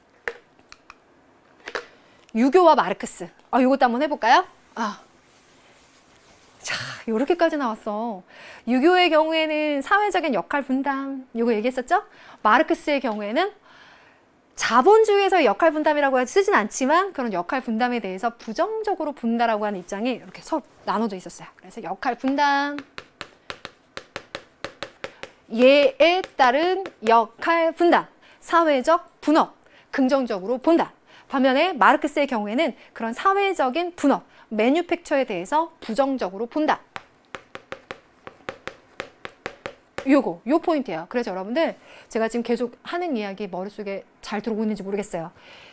유교와 마르크스. 아, 이것도 한번 해볼까요? 아. 자, 요렇게까지 나왔어. 유교의 경우에는 사회적인 역할 분담, 요거 얘기했었죠? 마르크스의 경우에는 자본주의에서의 역할 분담이라고 쓰진 않지만 그런 역할 분담에 대해서 부정적으로 본다라고 하는 입장이 이렇게 서로 나눠져 있었어요. 그래서 역할 분담, 예에 따른 역할 분담, 사회적 분업, 긍정적으로 본다. 반면에 마르크스의 경우에는 그런 사회적인 분업, 매뉴팩처에 대해서 부정적으로 본다. 요거, 요 포인트예요. 그래서 여러분들 제가 지금 계속 하는 이야기 머릿속에 잘 들어오고 있는지 모르겠어요.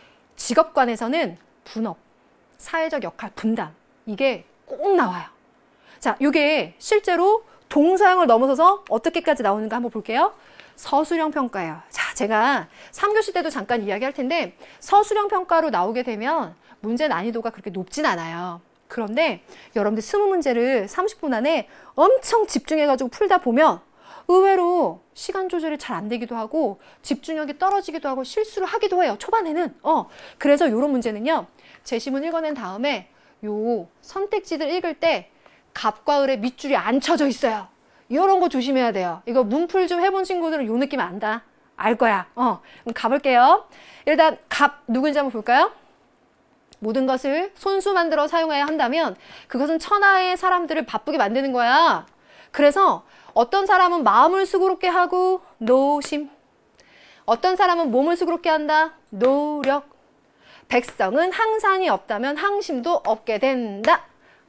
직업관에서는 분업, 사회적 역할 분담, 이게 꼭 나와요. 자, 요게 실제로 동사형을 넘어서서 어떻게까지 나오는가 한번 볼게요. 서술형 평가예요. 자, 제가 삼 교시 때도 잠깐 이야기할 텐데 서술형 평가로 나오게 되면 문제 난이도가 그렇게 높진 않아요. 그런데 여러분들 스무 문제를 삼십 분 안에 엄청 집중해가지고 풀다 보면 의외로 시간 조절이 잘 안 되기도 하고 집중력이 떨어지기도 하고 실수를 하기도 해요. 초반에는. 어, 그래서 이런 문제는요. 제시문 읽어낸 다음에 요 선택지들 읽을 때 갑과 을의 밑줄이 안 쳐져 있어요. 이런 거 조심해야 돼요. 이거 문풀 좀 해본 친구들은 요 느낌 안다. 알 거야. 어, 그럼 가볼게요. 일단 갑 누구인지 한번 볼까요? 모든 것을 손수 만들어 사용해야 한다면 그것은 천하의 사람들을 바쁘게 만드는 거야. 그래서 어떤 사람은 마음을 수고롭게 하고 노심, 어떤 사람은 몸을 수고롭게 한다. 노력. 백성은 항상이 없다면 항심도 없게 된다.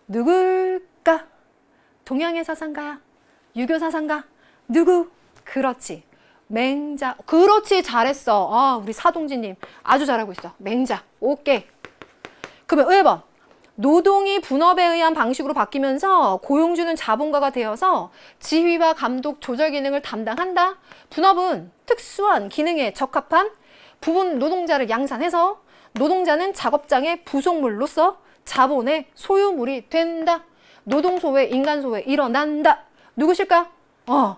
누굴까? 동양의 사상가야? 유교 사상가? 누구? 그렇지. 맹자. 그렇지. 잘했어. 아, 우리 사동진님 아주 잘하고 있어. 맹자. 오케이. 그러면 일 번. 노동이 분업에 의한 방식으로 바뀌면서 고용주는 자본가가 되어서 지휘와 감독, 조절 기능을 담당한다. 분업은 특수한 기능에 적합한 부분 노동자를 양산해서 노동자는 작업장의 부속물로서 자본의 소유물이 된다. 노동소외, 인간소외 일어난다. 누구실까? 어,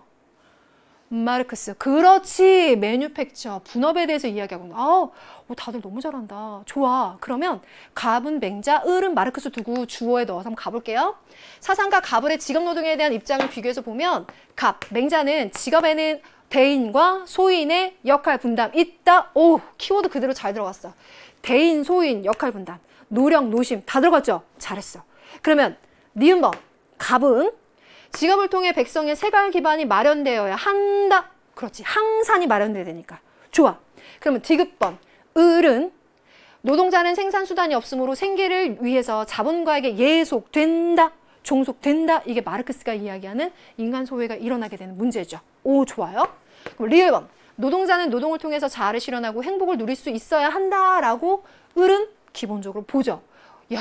마르크스. 그렇지. 매뉴팩처, 분업에 대해서 이야기하고 있는. 아우, 다들 너무 잘한다. 좋아. 그러면 갑은 맹자, 을은 마르크스 두고 주어에 넣어서 한번 가볼게요. 사상가 갑을의 직업노동에 대한 입장을 비교해서 보면 갑, 맹자는 직업에는 대인과 소인의 역할 분담 있다. 오, 키워드 그대로 잘 들어갔어. 대인, 소인, 역할 분담, 노력, 노심 다 들어갔죠? 잘했어. 그러면 니은번, 갑은 직업을 통해 백성의 생활 기반이 마련되어야 한다. 그렇지. 항산이 마련돼야 되니까. 좋아. 그러면 디귿번, 을은 노동자는 생산수단이 없으므로 생계를 위해서 자본가에게 예속된다. 종속된다. 이게 마르크스가 이야기하는 인간 소외가 일어나게 되는 문제죠. 오, 좋아요. 그럼 리을번, 노동자는 노동을 통해서 자아를 실현하고 행복을 누릴 수 있어야 한다라고 을은 기본적으로 보죠. 야,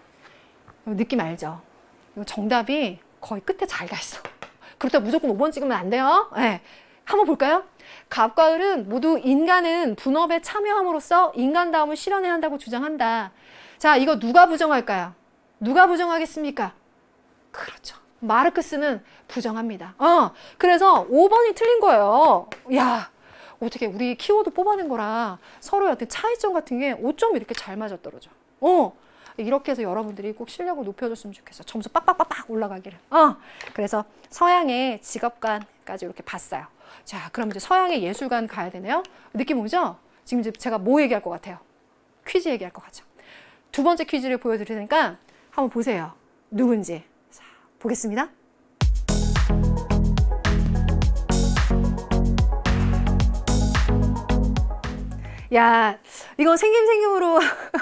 느낌 알죠? 이거 정답이 거의 끝에 잘 가 있어. 그렇다고 무조건 오 번 찍으면 안 돼요. 네. 한번 볼까요? 갑과 을은 모두 인간은 분업에 참여함으로써 인간다움을 실현해야 한다고 주장한다. 자, 이거 누가 부정할까요? 누가 부정하겠습니까? 그렇죠. 마르크스는 부정합니다. 어, 그래서 오 번이 틀린 거예요. 야, 어떻게 우리 키워드 뽑아낸 거랑 서로의 어떤 차이점 같은 게 오 점이 이렇게 잘 맞아떨어져. 어, 이렇게 해서 여러분들이 꼭 실력을 높여줬으면 좋겠어. 점수 빡빡빡빡 올라가기를. 어, 그래서 서양의 직업관까지 이렇게 봤어요. 자, 그럼 이제 서양의 예술관 가야 되네요. 느낌 오죠? 지금 이제 제가 뭐 얘기할 것 같아요? 퀴즈 얘기할 것 같죠? 두 번째 퀴즈를 보여드릴 테니까 한번 보세요. 누군지. 자, 보겠습니다. 야, 이거 생김생김으로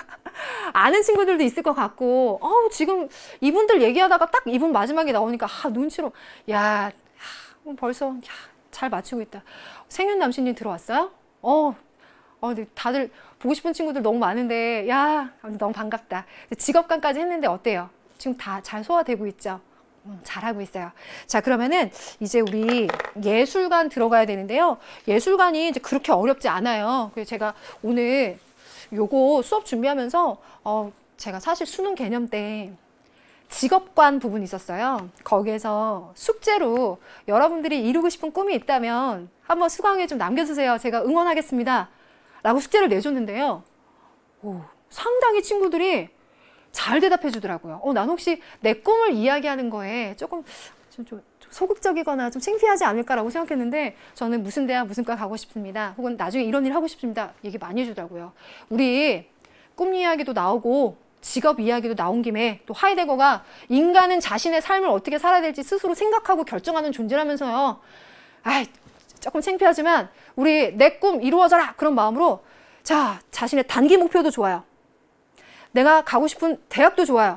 아는 친구들도 있을 것 같고, 어우, 지금 이분들 얘기하다가 딱 이분 마지막에 나오니까, 아, 눈치로, 야, 야 벌써, 야, 잘 맞추고 있다. 생윤남신님 들어왔어요? 어, 어, 근데 다들 보고 싶은 친구들 너무 많은데, 야, 너무 반갑다. 직업관까지 했는데 어때요? 지금 다 잘 소화되고 있죠? 음, 잘하고 있어요. 자, 그러면은 이제 우리 예술관 들어가야 되는데요. 예술관이 이제 그렇게 어렵지 않아요. 그래서 제가 오늘 요거 수업 준비하면서 어, 제가 사실 수능 개념 때 직업관 부분이 있었어요. 거기에서 숙제로 여러분들이 이루고 싶은 꿈이 있다면 한번 수강에 좀 남겨주세요. 제가 응원하겠습니다. 라고 숙제를 내줬는데요. 오, 상당히 친구들이 잘 대답해 주더라고요. 어, 난 혹시 내 꿈을 이야기하는 거에 조금 좀, 좀, 좀 소극적이거나 좀 창피하지 않을까라고 생각했는데 저는 무슨 대학 무슨 과 가고 싶습니다. 혹은 나중에 이런 일 하고 싶습니다. 얘기 많이 해주더라고요. 우리 꿈 이야기도 나오고 직업 이야기도 나온 김에 또 하이데거가 인간은 자신의 삶을 어떻게 살아야 될지 스스로 생각하고 결정하는 존재라면서요. 아이, 조금 창피하지만 우리 내 꿈 이루어져라 그런 마음으로 자, 자신의 단기 목표도 좋아요. 내가 가고 싶은 대학도 좋아요.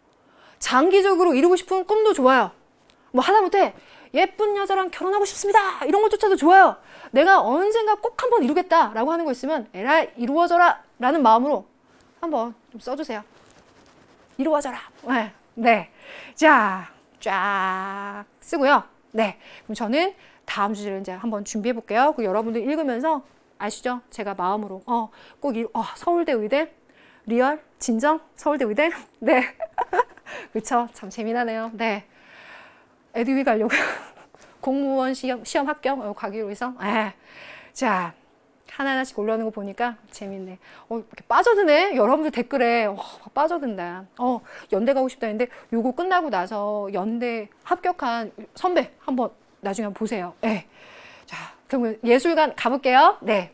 장기적으로 이루고 싶은 꿈도 좋아요. 뭐 하다못해 예쁜 여자랑 결혼하고 싶습니다. 이런 것조차도 좋아요. 내가 언젠가 꼭 한번 이루겠다라고 하는 거 있으면 에라 이루어져라 라는 마음으로 한번 좀 써주세요. 이루어져라. 네. 네. 자, 쫙 쓰고요. 네. 그럼 저는 다음 주제를 이제 한번 준비해 볼게요. 그 여러분들 읽으면서 아시죠? 제가 마음으로 어, 꼭 이, 어, 서울대 의대 리얼? 진정? 서울대 의대? 네. 그쵸? 참 재미나네요. 네. 에듀윌 가려고. 공무원 시험, 시험 합격 가기로 해서. 에. 자, 하나하나씩 올라오는 거 보니까 재밌네. 어, 이렇게 빠져드네? 여러분들 댓글에. 와, 빠져든다. 어, 연대 가고 싶다 했는데, 요거 끝나고 나서 연대 합격한 선배 한번 나중에 한번 보세요. 예. 자, 그러면 예술관 가볼게요. 네.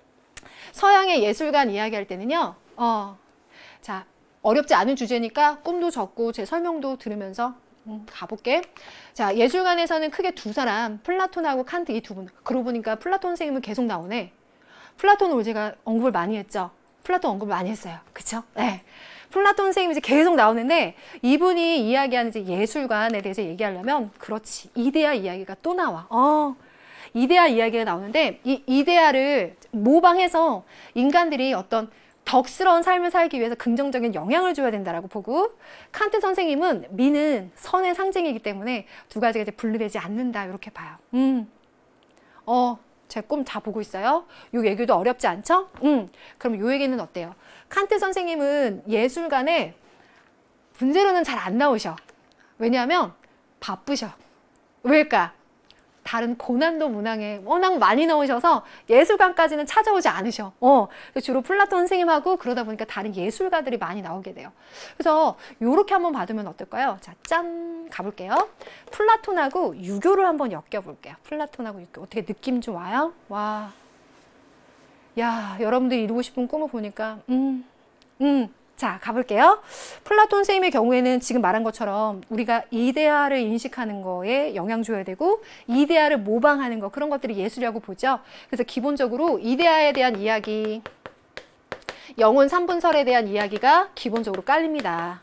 서양의 예술관 이야기할 때는요, 어, 자, 어렵지 않은 주제니까 꿈도 적고 제 설명도 들으면서 음, 가볼게. 자, 예술관에서는 크게 두 사람, 플라톤하고 칸트 이 두 분. 그러고 보니까 플라톤 선생님은 계속 나오네. 플라톤을 제가 언급을 많이 했죠. 플라톤 언급을 많이 했어요. 그쵸? 네. 플라톤 선생님이 이제 계속 나오는데 이분이 이야기하는 이제 예술관에 대해서 얘기하려면 그렇지. 이데아 이야기가 또 나와. 어. 이데아 이야기가 나오는데 이 이데아를 모방해서 인간들이 어떤 덕스러운 삶을 살기 위해서 긍정적인 영향을 줘야 된다라고 보고 칸트 선생님은 미는 선의 상징이기 때문에 두 가지가 이제 분리되지 않는다 이렇게 봐요. 음, 어, 제 꿈 다 보고 있어요. 요 얘기도 어렵지 않죠? 음, 그럼 요 얘기는 어때요? 칸트 선생님은 예술관에 문제로는 잘 안 나오셔. 왜냐하면 바쁘셔. 왜일까? 다른 고난도 문항에 워낙 많이 나오셔서 예술관까지는 찾아오지 않으셔. 어, 주로 플라톤 선생님하고 그러다 보니까 다른 예술가들이 많이 나오게 돼요. 그래서 이렇게 한번 받으면 어떨까요? 자, 짠! 가볼게요. 플라톤하고 유교를 한번 엮여볼게요. 플라톤하고 유교. 어떻게 느낌 좀 와요? 와. 야, 여러분들이 이루고 싶은 꿈을 보니까, 음, 음. 자, 가볼게요. 플라톤 선생님의 경우에는 지금 말한 것처럼 우리가 이데아를 인식하는 거에 영향 줘야 되고 이데아를 모방하는 거 그런 것들이 예술이라고 보죠. 그래서 기본적으로 이데아에 대한 이야기, 영혼 삼분설에 대한 이야기가 기본적으로 깔립니다.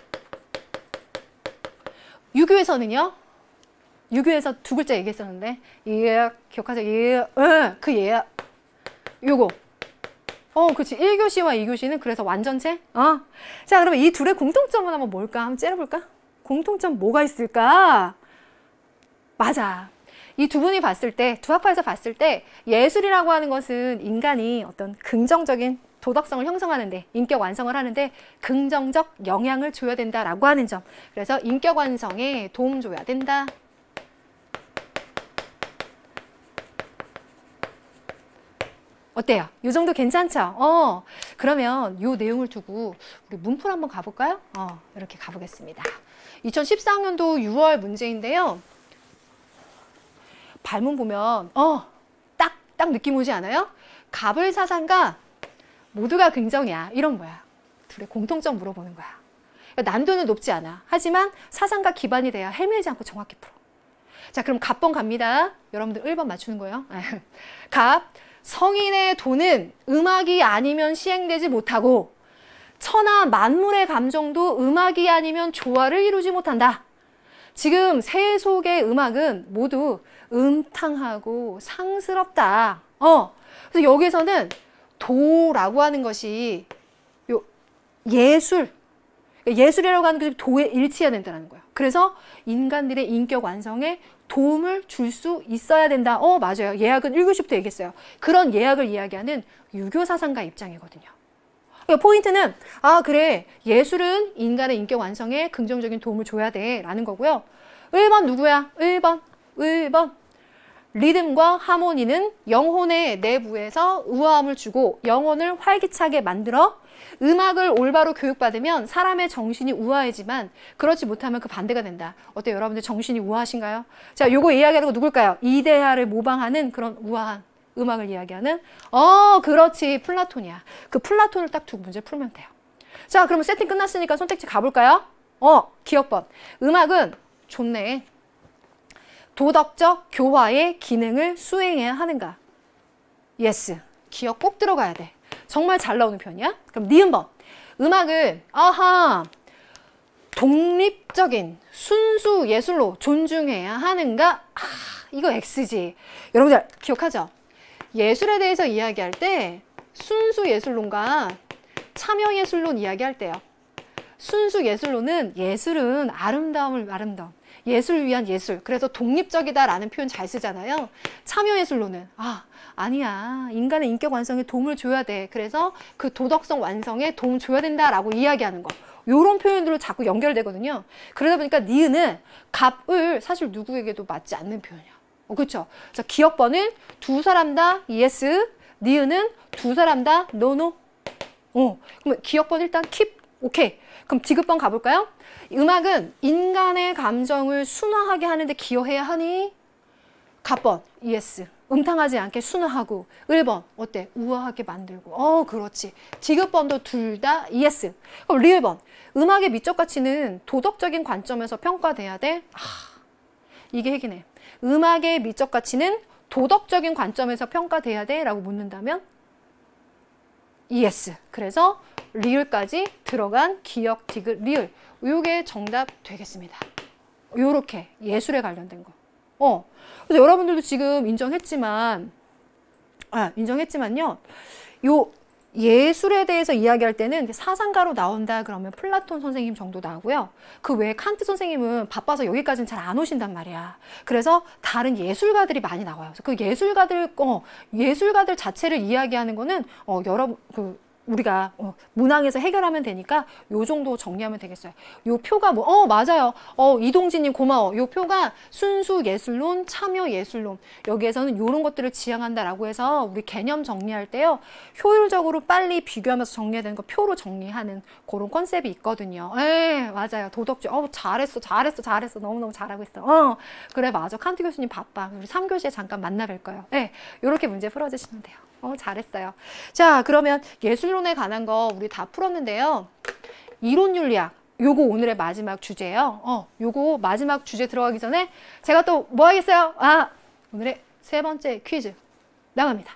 유교에서는요. 유교에서 두 글자 얘기했었는데 예, 기억하세요? 예, 예, 그 예, 요거. 어, 그렇지. 일 교시와 이 교시는 그래서 완전체? 어. 자, 그러면 이 둘의 공통점은 한번 뭘까? 한번 째려볼까? 공통점 뭐가 있을까? 맞아. 이 두 분이 봤을 때, 두 학파에서 봤을 때 예술이라고 하는 것은 인간이 어떤 긍정적인 도덕성을 형성하는데, 인격 완성을 하는데 긍정적 영향을 줘야 된다라고 하는 점. 그래서 인격 완성에 도움 줘야 된다. 어때요? 이 정도 괜찮죠? 어, 그러면 이 내용을 두고 우리 문풀 한번 가볼까요? 어, 이렇게 가보겠습니다. 이천십사 학년도 유월 문제인데요. 발문 보면 어, 딱, 딱 느낌 오지 않아요? 갑을 사상과 모두가 긍정이야. 이런 거야. 둘의 공통점 물어보는 거야. 그러니까 난도는 높지 않아. 하지만 사상과 기반이 돼야 헤매지 않고 정확히 풀어. 자, 그럼 갑번 갑니다. 여러분들 일 번 맞추는 거예요. 갑, 성인의 도는 음악이 아니면 시행되지 못하고 천하 만물의 감정도 음악이 아니면 조화를 이루지 못한다. 지금 새 속의 음악은 모두 음탕하고 상스럽다. 어, 그래서 여기서는 도라고 하는 것이 요 예술, 예술이라고 하는 것이 도에 일치해야 된다는 거예요. 그래서 인간들의 인격 완성에 도움을 줄 수 있어야 된다. 어, 맞아요. 예학은 일 교시부터 얘기했어요. 그런 예학을 이야기하는 유교 사상가 입장이거든요. 그러니까 포인트는 아, 그래. 예술은 인간의 인격 완성에 긍정적인 도움을 줘야 돼. 라는 거고요. 일 번 누구야? 일 번. 일 번. 리듬과 하모니는 영혼의 내부에서 우아함을 주고 영혼을 활기차게 만들어 음악을 올바로 교육받으면 사람의 정신이 우아해지만 그렇지 못하면 그 반대가 된다. 어때요? 여러분들 정신이 우아하신가요? 자, 요거 이야기하는 거 누굴까요? 이데아를 모방하는 그런 우아한 음악을 이야기하는 어, 그렇지. 플라톤이야. 그 플라톤을 딱 두고 문제 풀면 돼요. 자, 그러면 세팅 끝났으니까 선택지 가볼까요? 어, 기억번. 음악은 좋네. 도덕적 교화의 기능을 수행해야 하는가? 예스. 기억 꼭 들어가야 돼. 정말 잘 나오는 편이야. 그럼 니은번. 음악을 아하 독립적인 순수 예술로 존중해야 하는가? 아, 이거 X지. 여러분들 기억하죠? 예술에 대해서 이야기할 때 순수 예술론과 참여 예술론 이야기할 때요. 순수 예술론은 예술은 아름다움을 아름다움. 예술을 위한 예술. 그래서 독립적이다라는 표현 잘 쓰잖아요. 참여예술로는 아, 아니야. 인간의 인격 완성에 도움을 줘야 돼. 그래서 그 도덕성 완성에 도움 줘야 된다라고 이야기하는 거. 요런 표현들로 자꾸 연결되거든요. 그러다 보니까 니은은 갑을 사실 누구에게도 맞지 않는 표현이야. 어, 그렇죠? 자, 기억번은 두 사람 다 yes, 니은은 두 사람 다 no, no. 어, 그럼 기억번 일단 keep, 오케이. 그럼 디귿번 가볼까요? 음악은 인간의 감정을 순화하게 하는데 기여해야 하니? 갑번, yes. 음탕하지 않게 순화하고. 일 번, 어때? 우아하게 만들고. 어, 그렇지. 디귿번도 둘 다 yes. 그럼 리을번, 음악의 미적 가치는 도덕적인 관점에서 평가돼야 돼? 아, 이게 핵이네. 음악의 미적 가치는 도덕적인 관점에서 평가돼야 돼? 라고 묻는다면? yes. 그래서 리을까지 들어간 기역, 디귿, 리을. 요게 정답 되겠습니다. 요렇게 예술에 관련된 거. 어. 그래서 여러분들도 지금 인정했지만, 아, 인정했지만요. 요 예술에 대해서 이야기할 때는 사상가로 나온다 그러면 플라톤 선생님 정도 나오고요. 그 외에 칸트 선생님은 바빠서 여기까지는 잘 안 오신단 말이야. 그래서 다른 예술가들이 많이 나와요. 그 예술가들, 어, 예술가들 자체를 이야기하는 거는, 어, 여러, 그, 우리가 어, 문항에서 해결하면 되니까 요 정도 정리하면 되겠어요. 요 표가 뭐, 어, 맞아요. 어, 이동진님 고마워. 요 표가 순수 예술론, 참여 예술론. 여기에서는 요런 것들을 지향한다라고 해서 우리 개념 정리할 때요. 효율적으로 빨리 비교하면서 정리해야 되는 거 표로 정리하는 그런 컨셉이 있거든요. 에, 맞아요. 도덕적. 어, 잘했어, 잘했어, 잘했어. 너무너무 잘하고 있어. 어, 그래, 맞아. 칸트 교수님 바빠. 우리 삼 교시에 잠깐 만나 뵐 거예요. 예, 요렇게 문제 풀어주시면 돼요. 어, 잘했어요. 자, 그러면 예술론에 관한 거 우리 다 풀었는데요. 이론윤리학, 요거 오늘의 마지막 주제예요. 어, 요거 마지막 주제 들어가기 전에 제가 또 뭐 하겠어요? 아, 오늘의 세 번째 퀴즈 나갑니다.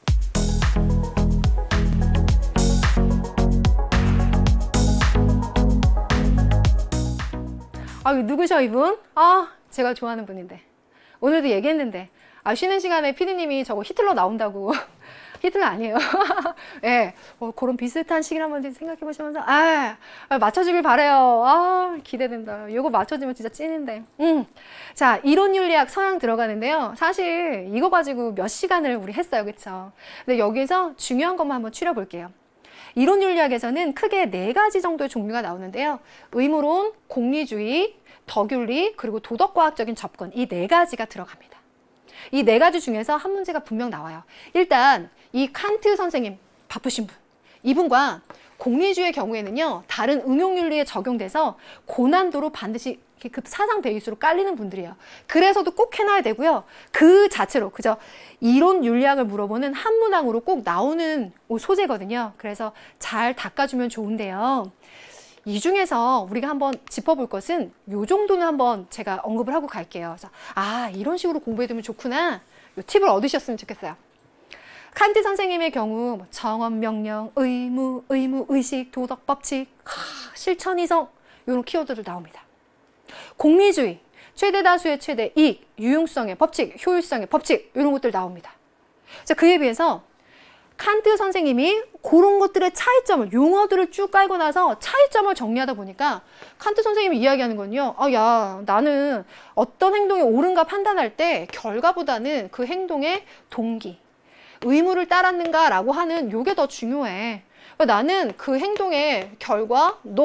아, 누구셔 이분? 아, 제가 좋아하는 분인데. 오늘도 얘기했는데. 아, 쉬는 시간에 피디님이 저거 히틀러 나온다고. 히틀러 아니에요. 예, 네, 어, 그런 비슷한 시기를 한번 생각해 보시면서, 아, 아, 맞춰주길 바래요. 아, 기대된다. 이거 맞춰주면 진짜 찐인데. 음. 자, 이론윤리학 서양 들어가는데요. 사실 이거 가지고 몇 시간을 우리 했어요. 그쵸? 근데 여기서 중요한 것만 한번 추려볼게요. 이론윤리학에서는 크게 네 가지 정도의 종류가 나오는데요. 의무론, 공리주의, 덕윤리, 그리고 도덕과학적인 접근. 이 네 가지가 들어갑니다. 이 네 가지 중에서 한 문제가 분명 나와요. 일단 이 칸트 선생님, 바쁘신 분, 이분과 공리주의 경우에는요, 다른 응용윤리에 적용돼서 고난도로 반드시 그 사상 베이스로 깔리는 분들이에요. 그래서도 꼭 해놔야 되고요. 그 자체로 그저 이론 윤리학을 물어보는 한 문항으로 꼭 나오는 소재거든요. 그래서 잘 닦아주면 좋은데요. 이 중에서 우리가 한번 짚어볼 것은 요 정도는 한번 제가 언급을 하고 갈게요. 그래서 아, 이런 식으로 공부해두면 좋구나. 요 팁을 얻으셨으면 좋겠어요. 칸트 선생님의 경우 뭐 정언, 명령, 의무, 의무, 의식, 도덕, 법칙, 하, 실천, 이성 이런 키워드들 나옵니다. 공리주의, 최대 다수의 최대 이익, 유용성의 법칙, 효율성의 법칙 이런 것들 나옵니다. 자, 그에 비해서 칸트 선생님이 그런 것들의 차이점을, 용어들을 쭉 깔고 나서 차이점을 정리하다 보니까 칸트 선생님이 이야기하는 건요. 아, 야, 나는 어떤 행동이 옳은가 판단할 때 결과보다는 그 행동의 동기, 의무를 따랐는가 라고 하는 요게 더 중요해. 나는 그 행동의 결과, 높,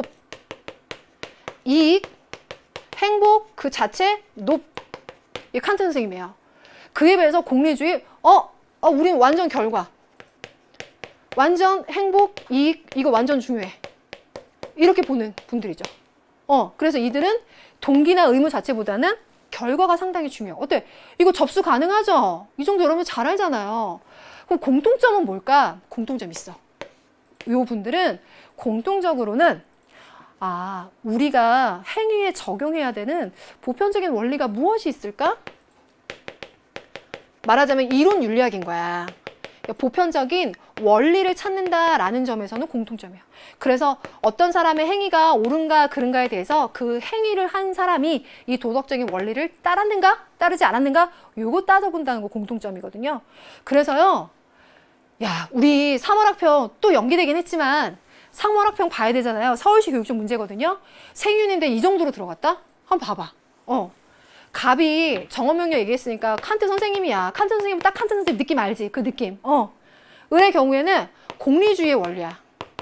이익, 행복 그 자체, 높. 이게 칸트 선생님이에요. 그에 비해서 공리주의, 어, 어 우린 완전 결과. 완전 행복, 이익, 이거 완전 중요해. 이렇게 보는 분들이죠. 어, 그래서 이들은 동기나 의무 자체보다는 결과가 상당히 중요해요. 어때? 이거 접수 가능하죠? 이 정도 여러분 잘 알잖아요. 그럼 공통점은 뭘까? 공통점 있어. 요 분들은 공통적으로는 아, 우리가 행위에 적용해야 되는 보편적인 원리가 무엇이 있을까? 말하자면 이론 윤리학인 거야. 보편적인 원리를 찾는다라는 점에서는 공통점이에요. 그래서 어떤 사람의 행위가 옳은가 그른가에 대해서 그 행위를 한 사람이 이 도덕적인 원리를 따랐는가 따르지 않았는가 요거 따져본다는 거 공통점이거든요. 그래서요. 야, 우리 삼월학평 또 연기되긴 했지만 삼월학평 봐야 되잖아요. 서울시 교육청 문제거든요. 생윤인데 이 정도로 들어갔다? 한번 봐봐. 어. 갑이 정언명령 얘기했으니까 칸트 선생님이야. 칸트 선생님 딱 칸트 선생님 느낌 알지? 그 느낌. 어. 을의 경우에는 공리주의의 원리야.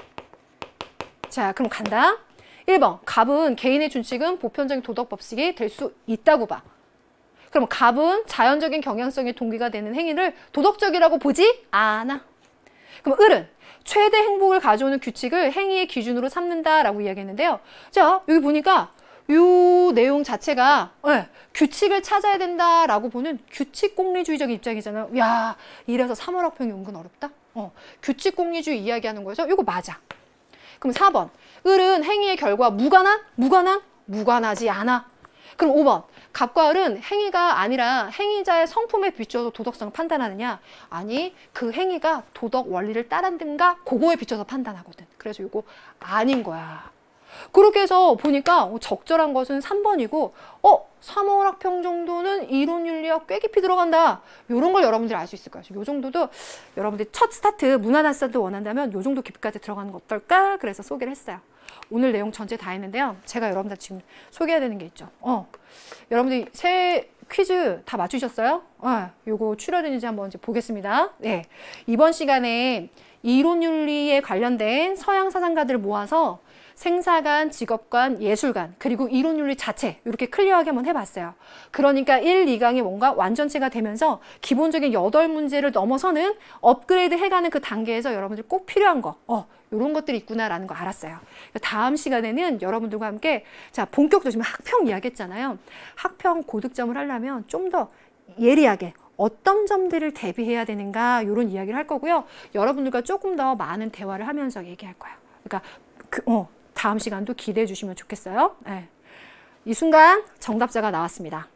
자, 그럼 간다. 일 번. 갑은 개인의 준칙은 보편적인 도덕 법칙이 될 수 있다고 봐. 그럼 갑은 자연적인 경향성의 동기가 되는 행위를 도덕적이라고 보지 않아. 그럼 을은 최대 행복을 가져오는 규칙을 행위의 기준으로 삼는다라고 이야기했는데요. 자, 여기 보니까 이 내용 자체가 네, 규칙을 찾아야 된다라고 보는 규칙 공리주의적인 입장이잖아요. 야, 이래서 삼월학평이 은근 어렵다. 어, 규칙 공리주의 이야기하는 거에서 이거 맞아. 그럼 사 번. 을은 행위의 결과 무관한? 무관한? 무관하지 않아. 그럼 오 번. 갑과 을은 행위가 아니라 행위자의 성품에 비춰서 도덕성을 판단하느냐? 아니, 그 행위가 도덕 원리를 따랐든가 그거에 비춰서 판단하거든. 그래서 이거 아닌 거야. 그렇게 해서 보니까 적절한 것은 삼 번이고 어? 삼월학평 정도는 이론윤리학 꽤 깊이 들어간다. 이런 걸 여러분들이 알 수 있을 거예요. 이 정도도 여러분들이 첫 스타트, 무난한 스타트 원한다면 이 정도 깊이까지 들어가는 거 어떨까? 그래서 소개를 했어요. 오늘 내용 전체 다 했는데요. 제가 여러분들 지금 소개해야 되는 게 있죠. 어, 여러분들이 새 퀴즈 다 맞추셨어요? 어, 요거 출연했는지 한번 이제 보겠습니다. 네, 이번 시간에 이론윤리에 관련된 서양 사상가들을 모아서 생사관, 직업관, 예술관, 그리고 이론윤리 자체 이렇게 클리어하게 한번 해봤어요. 그러니까 일, 이 강이 뭔가 완전체가 되면서 기본적인 여덟 문제를 넘어서는 업그레이드 해가는 그 단계에서 여러분들 꼭 필요한 거, 어, 이런 것들이 있구나라는 거 알았어요. 다음 시간에는 여러분들과 함께 자 본격적으로 지금 학평 이야기했잖아요. 학평 고득점을 하려면 좀 더 예리하게 어떤 점들을 대비해야 되는가 이런 이야기를 할 거고요. 여러분들과 조금 더 많은 대화를 하면서 얘기할 거예요. 그러니까 그, 어, 다음 시간도 기대해 주시면 좋겠어요. 네. 이 순간 정답자가 나왔습니다.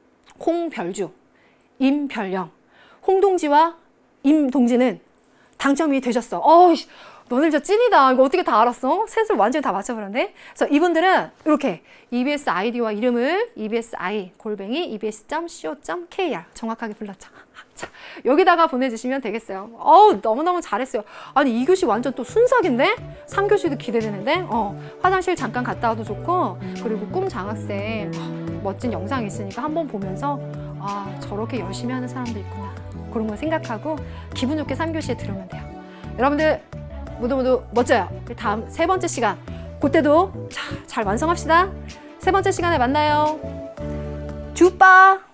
홍별주, 임별영, 홍동지와 임동지는 당첨이 되셨어. 어이, 너네 진짜 찐이다. 이거 어떻게 다 알았어? 셋을 완전히 다 맞춰버렸네. 그래서 이분들은 이렇게 이비에스 아이디와 이름을 이비에스아이 골뱅이 이비에스 닷 씨오 닷 케이알 정확하게 불렀죠. 자, 여기다가 보내주시면 되겠어요. 어우, 너무너무 잘했어요. 아니, 이 교시 완전 또 순삭인데? 삼 교시도 기대되는데? 어, 화장실 잠깐 갔다 와도 좋고, 그리고 꿈 장학생 어, 멋진 영상이 있으니까 한번 보면서 아, 저렇게 열심히 하는 사람도 있구나. 그런 거 생각하고 기분 좋게 삼 교시에 들으면 돼요. 여러분들 모두 모두 멋져요. 다음 세 번째 시간, 그때도 자, 잘 완성합시다. 세 번째 시간에 만나요. 쭈빠!